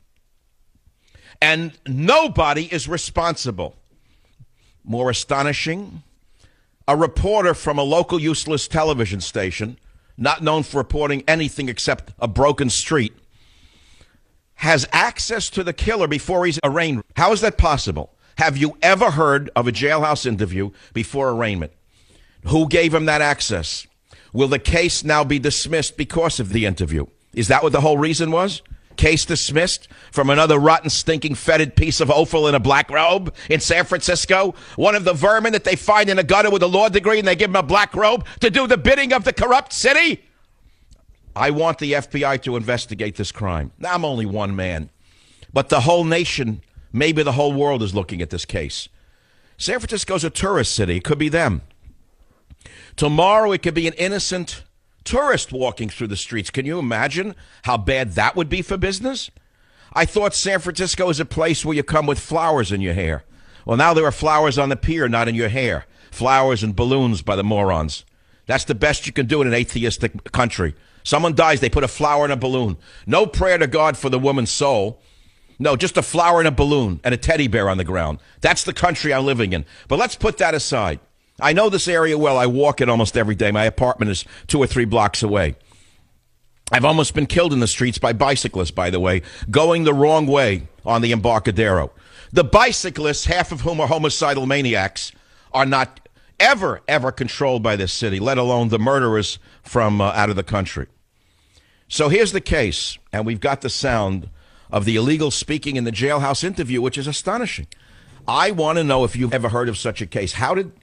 And nobody is responsible. More astonishing, a reporter from a local useless television station, not known for reporting anything except a broken street, has access to the killer before he's arraigned. How is that possible? Have you ever heard of a jailhouse interview before arraignment? Who gave him that access? Will the case now be dismissed because of the interview? Is that what the whole reason was? Case dismissed from another rotten, stinking, fetid piece of offal in a black robe in San Francisco? One of the vermin that they find in a gutter with a law degree, and they give him a black robe to do the bidding of the corrupt city? I want the FBI to investigate this crime. Now, I'm only one man, but the whole nation, maybe the whole world, is looking at this case. San Francisco's a tourist city. It could be them. Tomorrow, it could be an innocent tourist walking through the streets. Can you imagine how bad that would be for business? I thought San Francisco is a place where you come with flowers in your hair. Well, now there are flowers on the pier, not in your hair. Flowers and balloons by the morons. That's the best you can do in an atheistic country. Someone dies, they put a flower in a balloon. No prayer to God for the woman's soul. No, just a flower in a balloon and a teddy bear on the ground. That's the country I'm living in. But let's put that aside. I know this area well. I walk it almost every day. My apartment is 2 or 3 blocks away. I've almost been killed in the streets by bicyclists, by the way, going the wrong way on the Embarcadero. The bicyclists, half of whom are homicidal maniacs, are not ever controlled by this city, let alone the murderers from out of the country. So here's the case, and we've got the sound of the illegal speaking in the jailhouse interview, which is astonishing. I want to know if you've ever heard of such a case. How did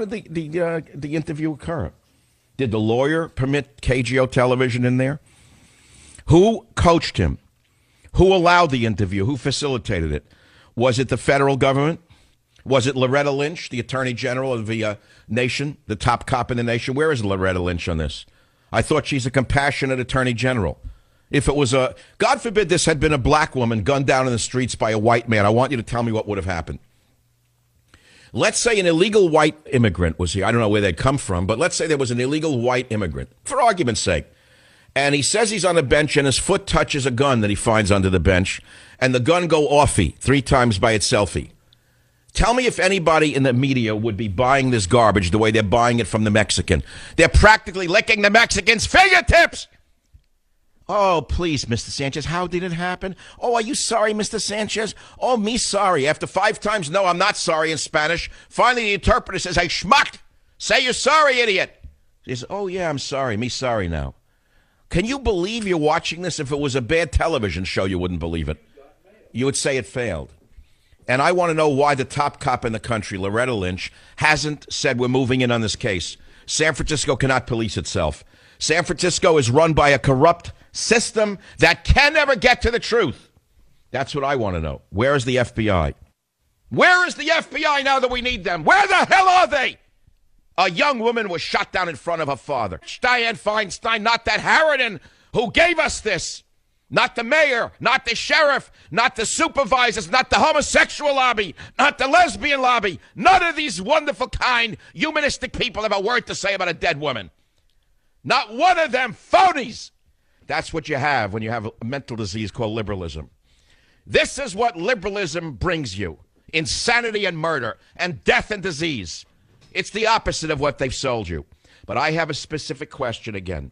the interview occur? Did the lawyer permit KGO television in there? Who coached him? Who allowed the interview? Who facilitated it? Was it the federal government? Was it Loretta Lynch, the Attorney General of the nation, the top cop in the nation? Where is Loretta Lynch on this? I thought she's a compassionate Attorney General. If it was God forbid this had been a black woman gunned down in the streets by a white man, I want you to tell me what would have happened. Let's say an illegal white immigrant was here. I don't know where they'd come from, but let's say there was an illegal white immigrant, for argument's sake. And he says he's on a bench and his foot touches a gun that he finds under the bench, and the gun go offy 3 times by itself. Tell me if anybody in the media would be buying this garbage the way they're buying it from the Mexican. They're practically licking the Mexican's fingertips. Oh, please, Mr. Sanchez, how did it happen? Oh, are you sorry, Mr. Sanchez? Oh, me sorry. After 5 times, no, I'm not sorry in Spanish. Finally, the interpreter says, hey, schmuck, say you're sorry, idiot. He says, oh, yeah, I'm sorry. Me sorry now. Can you believe you're watching this? If it was a bad television show, you wouldn't believe it. You would say it failed. And I want to know why the top cop in the country, Loretta Lynch, hasn't said we're moving in on this case. San Francisco cannot police itself. San Francisco is run by a corrupt system that can never get to the truth. That's what I want to know. Where is the FBI? Where is the FBI now that we need them? Where the hell are they? A young woman was shot down in front of her father. Dianne Feinstein, not that Harridan who gave us this. Not the mayor, not the sheriff, not the supervisors, not the homosexual lobby, not the lesbian lobby. None of these wonderful, kind, humanistic people have a word to say about a dead woman. Not one of them phonies. That's what you have when you have a mental disease called liberalism. This is what liberalism brings you. Insanity and murder and death and disease. It's the opposite of what they've sold you. But I have a specific question again.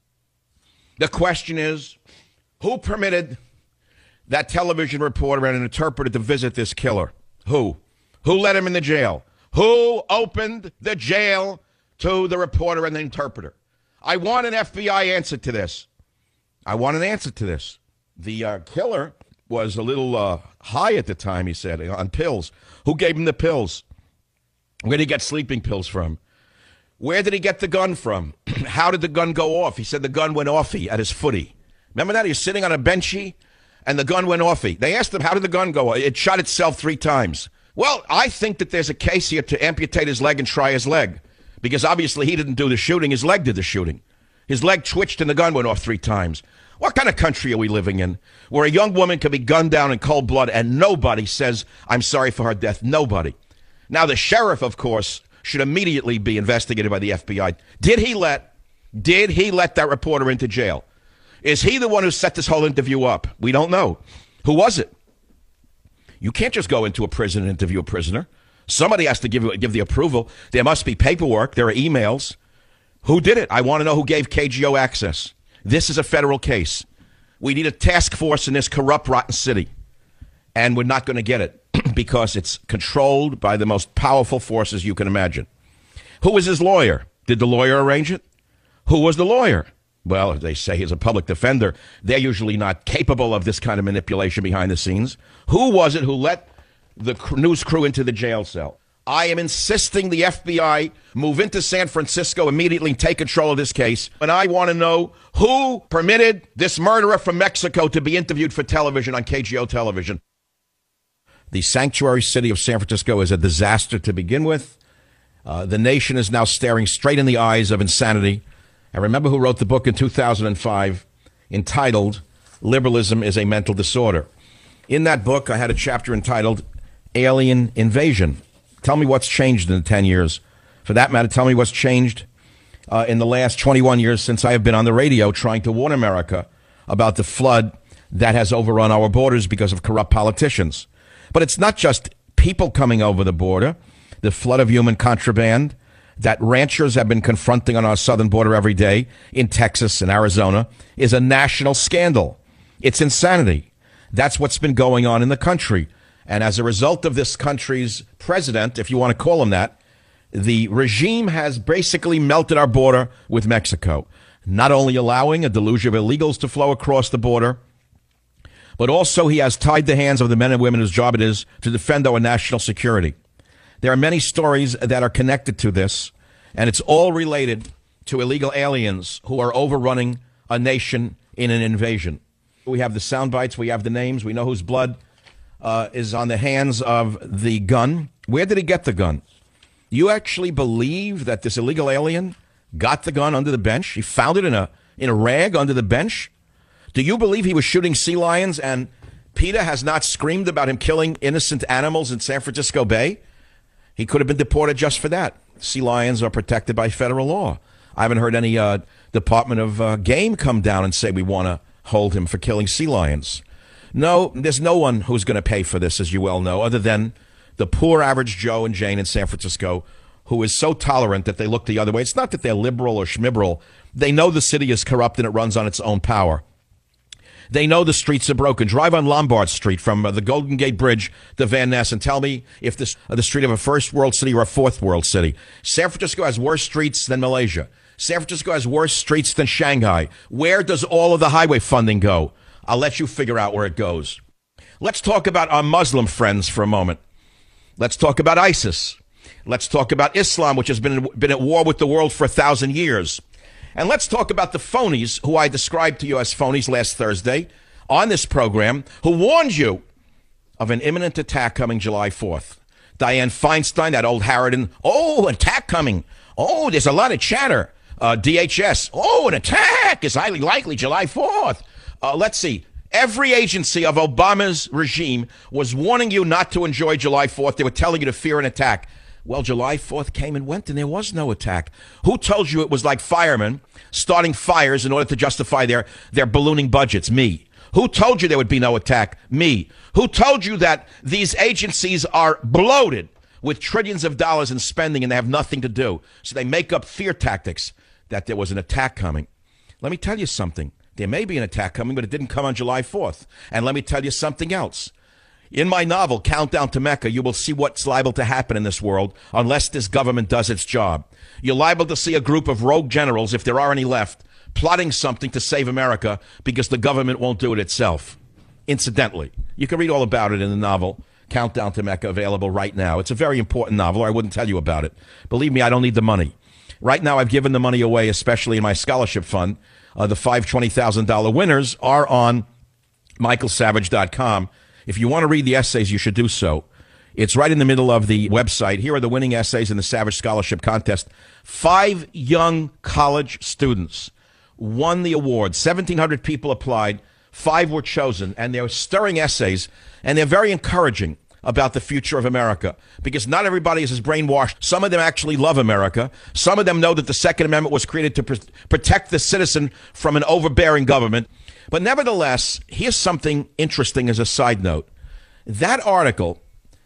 The question is, who permitted that television reporter and an interpreter to visit this killer? Who? Who let him in the jail? Who opened the jail to the reporter and the interpreter? I want an FBI answer to this. I want an answer to this. The killer was a little high at the time, he said, on pills. Who gave him the pills? Where did he get sleeping pills from? Where did he get the gun from? How did the gun go off? He said the gun went offy at his footy. Remember that? He was sitting on a benchy, and the gun went offy. They asked him, how did the gun go? It shot itself 3 times. Well, I think that there's a case here to amputate his leg and try his leg, because obviously he didn't do the shooting. His leg did the shooting. His leg twitched and the gun went off 3 times. What kind of country are we living in where a young woman can be gunned down in cold blood and nobody says, I'm sorry for her death? Nobody. Now, the sheriff, of course, should immediately be investigated by the FBI. Did he let that reporter into jail? Is he the one who set this whole interview up? We don't know. Who was it? You can't just go into a prison and interview a prisoner. Somebody has to give the approval. There must be paperwork. There are emails. Who did it? I want to know who gave KGO access. This is a federal case. We need a task force in this corrupt, rotten city. And we're not going to get it because it's controlled by the most powerful forces you can imagine. Who was his lawyer? Did the lawyer arrange it? Who was the lawyer? Well, they say he's a public defender. They're usually not capable of this kind of manipulation behind the scenes. Who was it who let the news crew into the jail cell? I am insisting the FBI move into San Francisco immediately and take control of this case. And I want to know who permitted this murderer from Mexico to be interviewed for television on KGO television. The sanctuary city of San Francisco is a disaster to begin with. The nation is now staring straight in the eyes of insanity. I remember who wrote the book in 2005 entitled Liberalism is a Mental Disorder. In that book, I had a chapter entitled Alien Invasion. Tell me what's changed in the 10 years. For that matter, tell me what's changed in the last 21 years since I have been on the radio trying to warn America about the flood that has overrun our borders because of corrupt politicians. But it's not just people coming over the border. The flood of human contraband that ranchers have been confronting on our southern border every day in Texas and Arizona is a national scandal. It's insanity. That's what's been going on in the country. And as a result of this country's president, if you want to call him that, the regime has basically melted our border with Mexico, not only allowing a deluge of illegals to flow across the border, but also he has tied the hands of the men and women whose job it is to defend our national security. There are many stories that are connected to this, and it's all related to illegal aliens who are overrunning a nation in an invasion. We have the sound bites, we have the names, we know whose blood is on the hands of the gun. Where did he get the gun? You actually believe that this illegal alien got the gun under the bench? He found it in a rag under the bench? Do you believe he was shooting sea lions and PETA has not screamed about him killing innocent animals in San Francisco Bay? He could have been deported just for that. Sea lions are protected by federal law. I haven't heard any Department of Game come down and say we want to hold him for killing sea lions. No, there's no one who's going to pay for this, as you well know, other than the poor average Joe and Jane in San Francisco who is so tolerant that they look the other way. It's not that they're liberal or schmiberal. They know the city is corrupt and it runs on its own power. They know the streets are broken. Drive on Lombard Street from the Golden Gate Bridge to Van Ness and tell me if this the street of a first world city or a fourth world city. San Francisco has worse streets than Malaysia. San Francisco has worse streets than Shanghai. Where does all of the highway funding go? I'll let you figure out where it goes. Let's talk about our Muslim friends for a moment. Let's talk about ISIS. Let's talk about Islam, which has been at war with the world for 1,000 years. And let's talk about the phonies who I described to you as phonies last Thursday on this program, who warned you of an imminent attack coming July 4th. Dianne Feinstein, that old harridan, oh, attack coming. Oh, there's a lot of chatter. DHS, oh, an attack is highly likely July 4th. Let's see. Every agency of Obama's regime was warning you not to enjoy July 4th. They were telling you to fear an attack. Well, July 4th came and went, and there was no attack. Who told you it was like firemen starting fires in order to justify their ballooning budgets? Me. Who told you there would be no attack? Me. Who told you that these agencies are bloated with trillions of dollars in spending and they have nothing to do? So they make up fear tactics that there was an attack coming. Let me tell you something. There may be an attack coming, but it didn't come on July 4th. And let me tell you something else. In my novel, Countdown to Mecca, you will see what's liable to happen in this world unless this government does its job. You're liable to see a group of rogue generals, if there are any left, plotting something to save America because the government won't do it itself. Incidentally, you can read all about it in the novel, Countdown to Mecca, available right now. It's a very important novel, or I wouldn't tell you about it. Believe me, I don't need the money. Right now, I've given the money away, especially in my scholarship fund. The five $20,000 winners are on michaelsavage.com. If you want to read the essays, you should do so. It's right in the middle of the website. Here are the winning essays in the Savage Scholarship Contest. 5 young college students won the award. 1,700 people applied. 5 were chosen, and they're stirring essays, and they're very encouraging about the future of America, because not everybody is as brainwashed. Some of them actually love America. Some of them know that the Second Amendment was created to protect the citizen from an overbearing government. But nevertheless, here's something interesting as a side note. That article,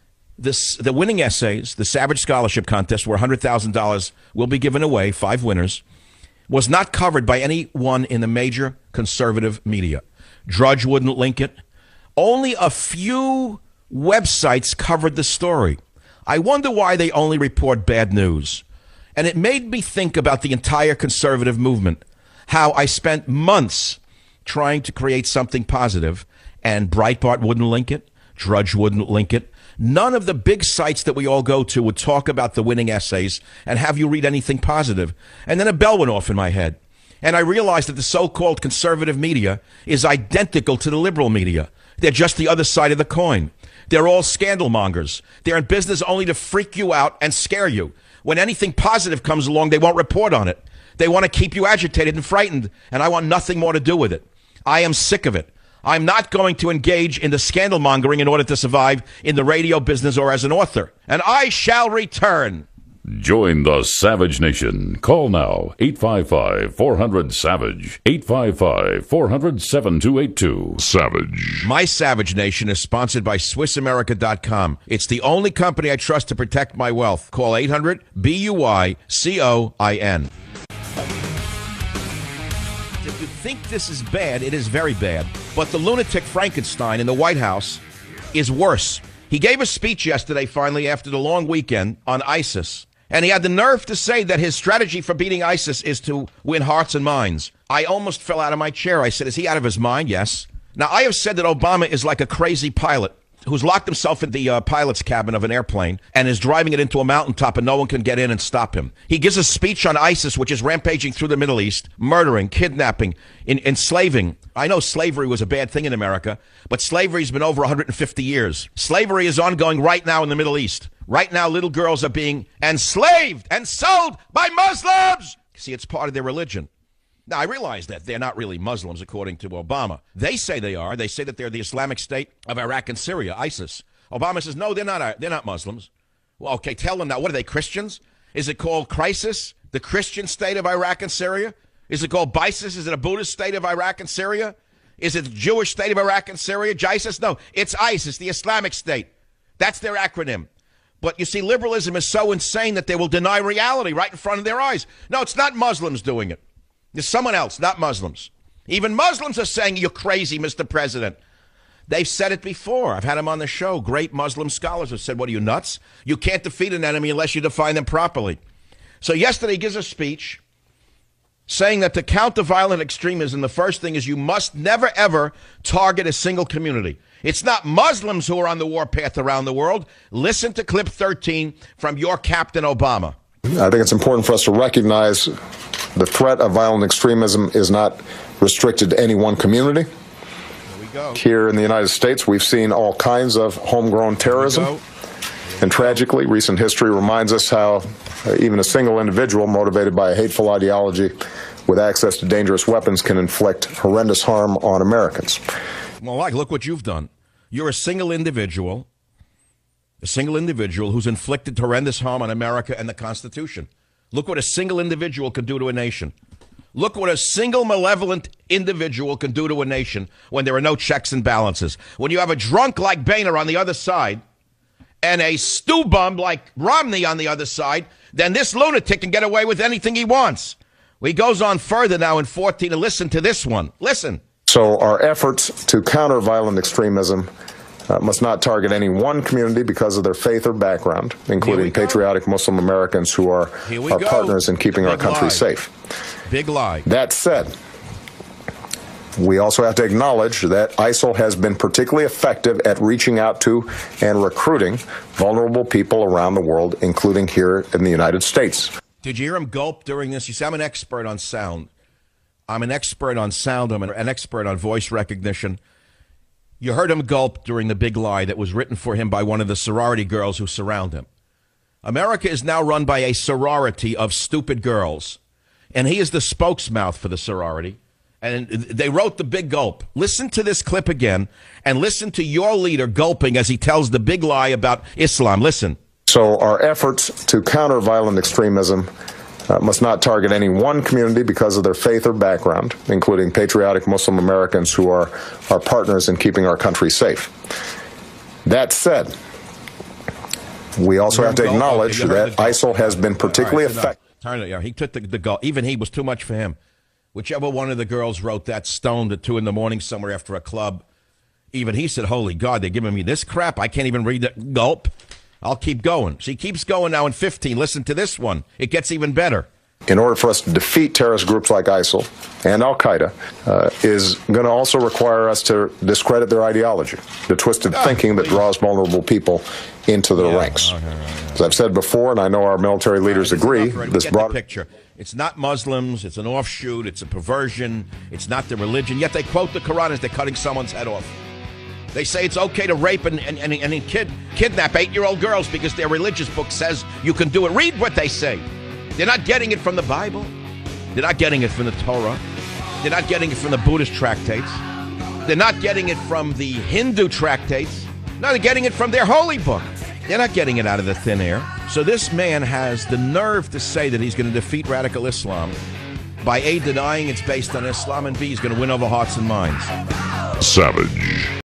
the winning essays, the Savage Scholarship Contest, where $100,000 will be given away, 5 winners, was not covered by anyone in the major conservative media. Drudge wouldn't link it. Only a few websites covered the story. I wonder why they only report bad news. And it made me think about the entire conservative movement, how I spent months trying to create something positive, and Breitbart wouldn't link it. Drudge wouldn't link it. None of the big sites that we all go to would talk about the winning essays and have you read anything positive. And then a bell went off in my head. And I realized that the so-called conservative media is identical to the liberal media. They're just the other side of the coin. They're all scandal mongers. They're in business only to freak you out and scare you. When anything positive comes along, they won't report on it. They want to keep you agitated and frightened, and I want nothing more to do with it. I am sick of it. I'm not going to engage in the scandal mongering in order to survive in the radio business or as an author. And I shall return. Join the Savage Nation. Call now, 855-400-SAVAGE, 855-400-7282. Savage. My Savage Nation is sponsored by SwissAmerica.com. It's the only company I trust to protect my wealth. Call 800-BUY-COIN. If you think this is bad, it is very bad. But the lunatic Frankenstein in the White House is worse. He gave a speech yesterday, finally, after the long weekend, on ISIS. And he had the nerve to say that his strategy for beating ISIS is to win hearts and minds. I almost fell out of my chair. I said, is he out of his mind? Yes. Now, I have said that Obama is like a crazy pilot who's locked himself in the pilot's cabin of an airplane and is driving it into a mountaintop and no one can get in and stop him. He gives a speech on ISIS, which is rampaging through the Middle East, murdering, kidnapping, enslaving. I know slavery was a bad thing in America, but slavery's been over 150 years. Slavery is ongoing right now in the Middle East. Right now, little girls are being enslaved and sold by Muslims. See, it's part of their religion. Now, I realize that they're not really Muslims, according to Obama. They say they are. They say that they're the Islamic State of Iraq and Syria, ISIS. Obama says, no, they're not Muslims. Well, okay, tell them now. What are they, Christians? Is it called Crisis, the Christian state of Iraq and Syria? Is it called BISIS? Is it a Buddhist state of Iraq and Syria? Is it the Jewish state of Iraq and Syria, JISIS? No, it's ISIS, the Islamic State. That's their acronym. But you see, liberalism is so insane that they will deny reality right in front of their eyes. No, it's not Muslims doing it. It's someone else, not Muslims. Even Muslims are saying, you're crazy, Mr. President. They've said it before. I've had them on the show. Great Muslim scholars have said, what are you, nuts? You can't defeat an enemy unless you define them properly. So yesterday he gives a speech saying that to counter violent extremism, the first thing is you must never, ever target a single community. It's not Muslims who are on the warpath around the world. Listen to clip 13 from your Captain Obama. I think it's important for us to recognize the threat of violent extremism is not restricted to any one community. Here we go. Here in the United States, we've seen all kinds of homegrown terrorism. And tragically, recent history reminds us how even a single individual motivated by a hateful ideology with access to dangerous weapons can inflict horrendous harm on Americans. Well, look what you've done. You're a single individual who's inflicted horrendous harm on America and the Constitution. Look what a single individual can do to a nation. Look what a single malevolent individual can do to a nation when there are no checks and balances. When you have a drunk like Boehner on the other side and a stew bum like Romney on the other side, then this lunatic can get away with anything he wants. He goes on further now in 14, and listen to this one. Listen. So our efforts to counter violent extremism must not target any one community because of their faith or background, including patriotic Muslim Americans who are our partners in keeping our country safe. Big lie. That said, we also have to acknowledge that ISIL has been particularly effective at reaching out to and recruiting vulnerable people around the world, including here in the United States. Did you hear him gulp during this? You see, I'm an expert on sound. I'm an expert on sound. I'm an expert on voice recognition. You heard him gulp during the big lie that was written for him by one of the sorority girls who surround him. America is now run by a sorority of stupid girls, and he is the spokesmouth for the sorority, and they wrote the big gulp. Listen to this clip again, and listen to your leader gulping as he tells the big lie about Islam. Listen. So our efforts to counter violent extremism must not target any one community because of their faith or background, including patriotic Muslim Americans who are our partners in keeping our country safe. That said, we also have to acknowledge that ISIL has been particularly effective. He took the goal. Even he was too much for him. Whichever one of the girls wrote that stoned at 2 a.m. somewhere after a club, even he said, holy God, they're giving me this crap. I can't even read it. Gulp. I'll keep going. She keeps going now in 15. Listen to this one. It gets even better. In order for us to defeat terrorist groups like ISIL and Al-Qaeda is going to also require us to discredit their ideology, the twisted thinking that draws vulnerable people into their ranks. As I've said before, and I know our military leaders agree, this broad picture. It's not Muslims. It's an offshoot. It's a perversion. It's not their religion. Yet they quote the Quran as they're cutting someone's head off. They say it's okay to rape and kidnap 8-year-old girls because their religious book says you can do it. Read what they say. They're not getting it from the Bible. They're not getting it from the Torah. They're not getting it from the Buddhist tractates. They're not getting it from the Hindu tractates. No, they're getting it from their holy book. They're not getting it out of the thin air. So this man has the nerve to say that he's going to defeat radical Islam by A, denying it's based on Islam, and B, he's going to win over hearts and minds. Savage.